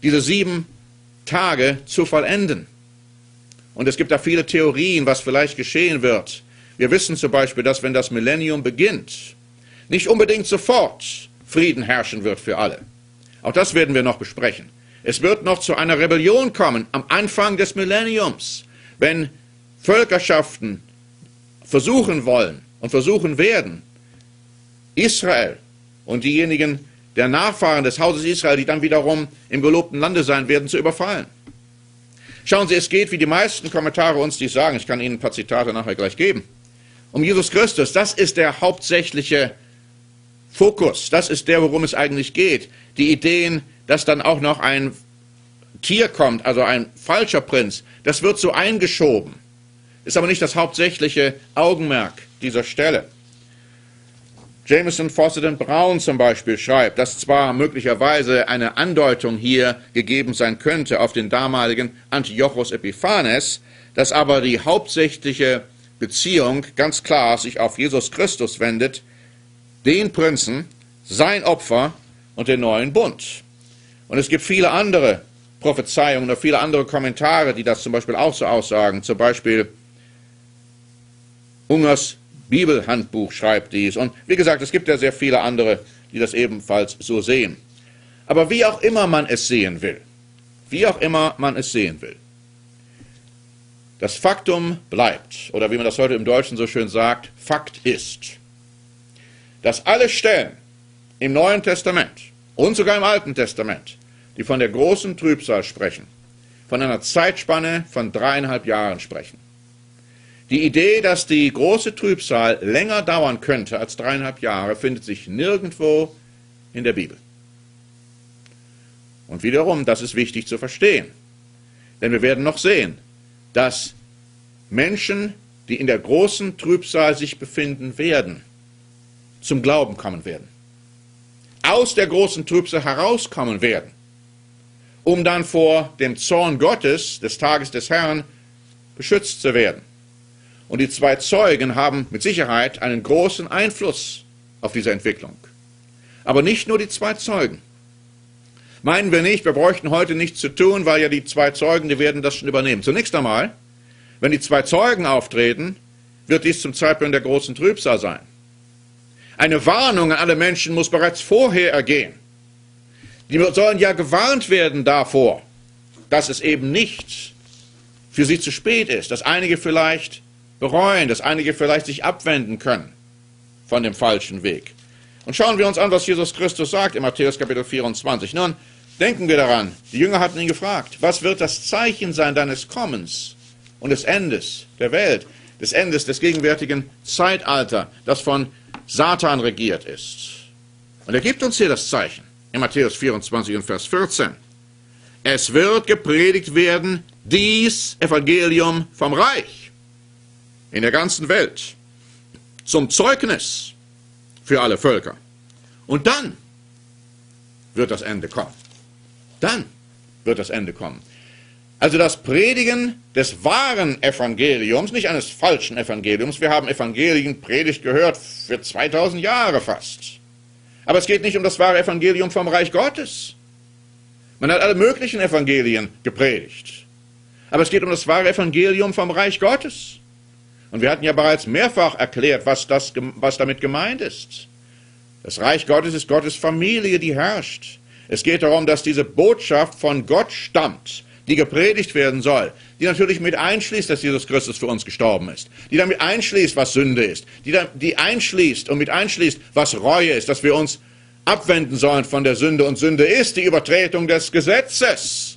7 Tage zu vollenden. Und es gibt da viele Theorien, was vielleicht geschehen wird. Wir wissen zum Beispiel, dass wenn das Millennium beginnt, nicht unbedingt sofort Frieden herrschen wird für alle. Auch das werden wir noch besprechen. Es wird noch zu einer Rebellion kommen am Anfang des Millenniums, wenn Völkerschaften versuchen wollen und versuchen werden, Israel und diejenigen der Nachfahren des Hauses Israel, die dann wiederum im gelobten Lande sein werden, zu überfallen. Schauen Sie, es geht, wie die meisten Kommentare uns dies sagen, ich kann Ihnen ein paar Zitate nachher gleich geben, um Jesus Christus. Das ist der hauptsächliche Fokus, das ist der, worum es eigentlich geht. Die Ideen, dass dann auch noch ein Tier kommt, also ein falscher Prinz, das wird so eingeschoben. Ist aber nicht das hauptsächliche Augenmerk dieser Stelle. Jameson Fawcett Brown zum Beispiel schreibt, dass zwar möglicherweise eine Andeutung hier gegeben sein könnte auf den damaligen Antiochos Epiphanes, dass aber die hauptsächliche Beziehung ganz klar sich auf Jesus Christus wendet, den Prinzen, sein Opfer und den neuen Bund. Und es gibt viele andere Prophezeiungen oder viele andere Kommentare, die das zum Beispiel auch so aussagen. Zum Beispiel Ungers Bibelhandbuch schreibt dies. Und wie gesagt, es gibt ja sehr viele andere, die das ebenfalls so sehen. Aber wie auch immer man es sehen will, das Faktum bleibt, oder wie man das heute im Deutschen so schön sagt, Fakt ist, dass alle Stellen im Neuen Testament und sogar im Alten Testament, die von der großen Trübsal sprechen, von einer Zeitspanne von 3,5 Jahren sprechen. Die Idee, dass die große Trübsal länger dauern könnte als 3,5 Jahre, findet sich nirgendwo in der Bibel. Und wiederum, das ist wichtig zu verstehen, denn wir werden noch sehen, dass Menschen, die in der großen Trübsal sich befinden werden, zum Glauben kommen werden, aus der großen Trübsal herauskommen werden, um dann vor dem Zorn Gottes, des Tages des Herrn, beschützt zu werden. Und die 2 Zeugen haben mit Sicherheit einen großen Einfluss auf diese Entwicklung. Aber nicht nur die 2 Zeugen. Meinen wir nicht, wir bräuchten heute nichts zu tun, weil ja die 2 Zeugen, die werden das schon übernehmen. Zunächst einmal, wenn die 2 Zeugen auftreten, wird dies zum Zeitpunkt der großen Trübsal sein. Eine Warnung an alle Menschen muss bereits vorher ergehen. Die sollen ja gewarnt werden davor, dass es eben nicht für sie zu spät ist, dass einige vielleicht bereuen, dass einige vielleicht sich abwenden können von dem falschen Weg. Und schauen wir uns an, was Jesus Christus sagt in Matthäus Kapitel 24. Nun, denken wir daran, die Jünger hatten ihn gefragt, was wird das Zeichen sein deines Kommens und des Endes der Welt, des Endes des gegenwärtigen Zeitalters, das von Satan regiert ist. Und er gibt uns hier das Zeichen in Matthäus 24 und Vers 14. Es wird gepredigt werden, dies Evangelium vom Reich in der ganzen Welt, zum Zeugnis für alle Völker. Und dann wird das Ende kommen. Dann wird das Ende kommen. Also das Predigen des wahren Evangeliums, nicht eines falschen Evangeliums. Wir haben Evangelienpredigt gehört für 2000 Jahre fast. Aber es geht nicht um das wahre Evangelium vom Reich Gottes. Man hat alle möglichen Evangelien gepredigt. Aber es geht um das wahre Evangelium vom Reich Gottes. Und wir hatten ja bereits mehrfach erklärt, was damit gemeint ist. Das Reich Gottes ist Gottes Familie, die herrscht. Es geht darum, dass diese Botschaft von Gott stammt, die gepredigt werden soll, die natürlich mit einschließt, dass Jesus Christus für uns gestorben ist, die damit einschließt, was Sünde ist, die einschließt und mit einschließt, was Reue ist, dass wir uns abwenden sollen von der Sünde. Und Sünde ist die Übertretung des Gesetzes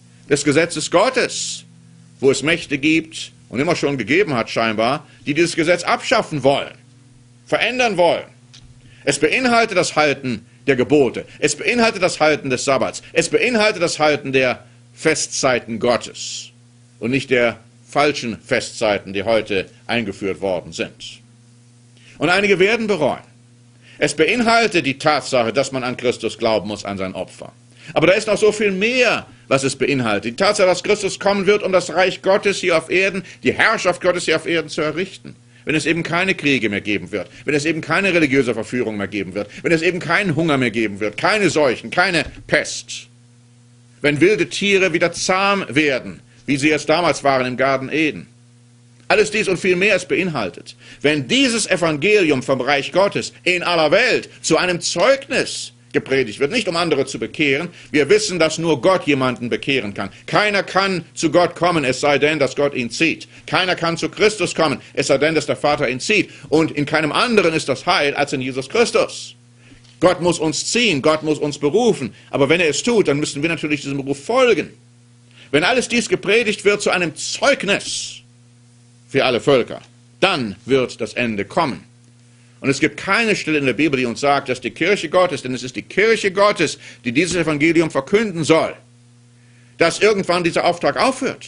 Gottes, wo es Mächte gibt und immer schon gegeben hat scheinbar, die dieses Gesetz abschaffen wollen, verändern wollen. Es beinhaltet das Halten der Gebote, es beinhaltet das Halten des Sabbats, es beinhaltet das Halten der Festzeiten Gottes und nicht der falschen Festzeiten, die heute eingeführt worden sind. Und einige werden bereuen. Es beinhaltet die Tatsache, dass man an Christus glauben muss, an sein Opfer. Aber da ist noch so viel mehr, was es beinhaltet. Die Tatsache, dass Christus kommen wird, um das Reich Gottes hier auf Erden, die Herrschaft Gottes hier auf Erden zu errichten. Wenn es eben keine Kriege mehr geben wird, wenn es eben keine religiöse Verführung mehr geben wird, wenn es eben keinen Hunger mehr geben wird, keine Seuchen, keine Pest. Wenn wilde Tiere wieder zahm werden, wie sie es damals waren im Garten Eden. Alles dies und viel mehr ist beinhaltet. Wenn dieses Evangelium vom Reich Gottes in aller Welt zu einem Zeugnis gepredigt wird, nicht um andere zu bekehren. Wir wissen, dass nur Gott jemanden bekehren kann. Keiner kann zu Gott kommen, es sei denn, dass Gott ihn zieht. Keiner kann zu Christus kommen, es sei denn, dass der Vater ihn zieht. Und in keinem anderen ist das Heil als in Jesus Christus. Gott muss uns ziehen, Gott muss uns berufen. Aber wenn er es tut, dann müssen wir natürlich diesem Beruf folgen. Wenn alles dies gepredigt wird zu einem Zeugnis für alle Völker, dann wird das Ende kommen. Und es gibt keine Stelle in der Bibel, die uns sagt, dass die Kirche Gottes, denn es ist die Kirche Gottes, die dieses Evangelium verkünden soll, dass irgendwann dieser Auftrag aufhört.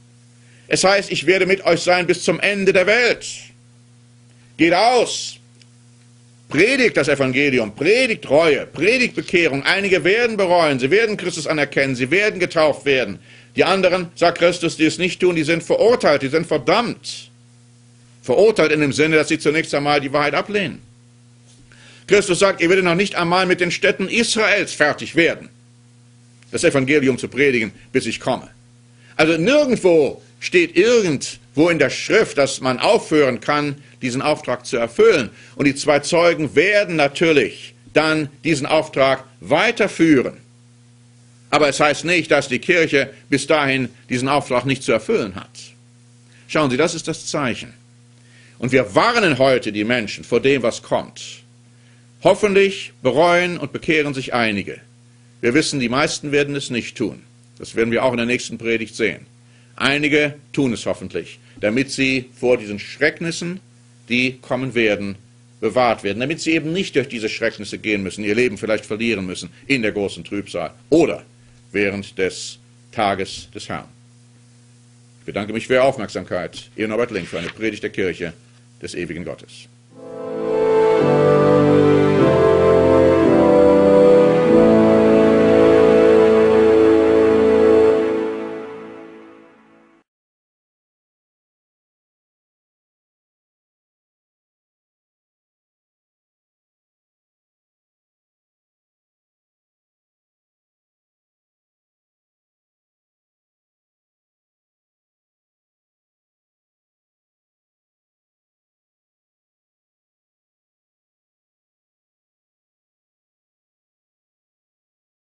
Es heißt, ich werde mit euch sein bis zum Ende der Welt. Geht aus, predigt das Evangelium, predigt Reue, predigt Bekehrung. Einige werden bereuen, sie werden Christus anerkennen, sie werden getauft werden. Die anderen, sagt Christus, die es nicht tun, die sind verurteilt, die sind verdammt. Verurteilt in dem Sinne, dass sie zunächst einmal die Wahrheit ablehnen. Christus sagt, ihr werdet noch nicht einmal mit den Städten Israels fertig werden, das Evangelium zu predigen, bis ich komme. Also nirgendwo steht irgendwo in der Schrift, dass man aufhören kann, diesen Auftrag zu erfüllen. Und die zwei Zeugen werden natürlich dann diesen Auftrag weiterführen. Aber es heißt nicht, dass die Kirche bis dahin diesen Auftrag nicht zu erfüllen hat. Schauen Sie, das ist das Zeichen. Und wir warnen heute die Menschen vor dem, was kommt. Hoffentlich bereuen und bekehren sich einige. Wir wissen, die meisten werden es nicht tun. Das werden wir auch in der nächsten Predigt sehen. Einige tun es hoffentlich, damit sie vor diesen Schrecknissen, die kommen werden, bewahrt werden, damit sie eben nicht durch diese Schrecknisse gehen müssen, ihr Leben vielleicht verlieren müssen in der großen Trübsal oder während des Tages des Herrn. Ich bedanke mich für Ihre Aufmerksamkeit. Ihr Norbert Link für eine Predigt der Kirche des ewigen Gottes.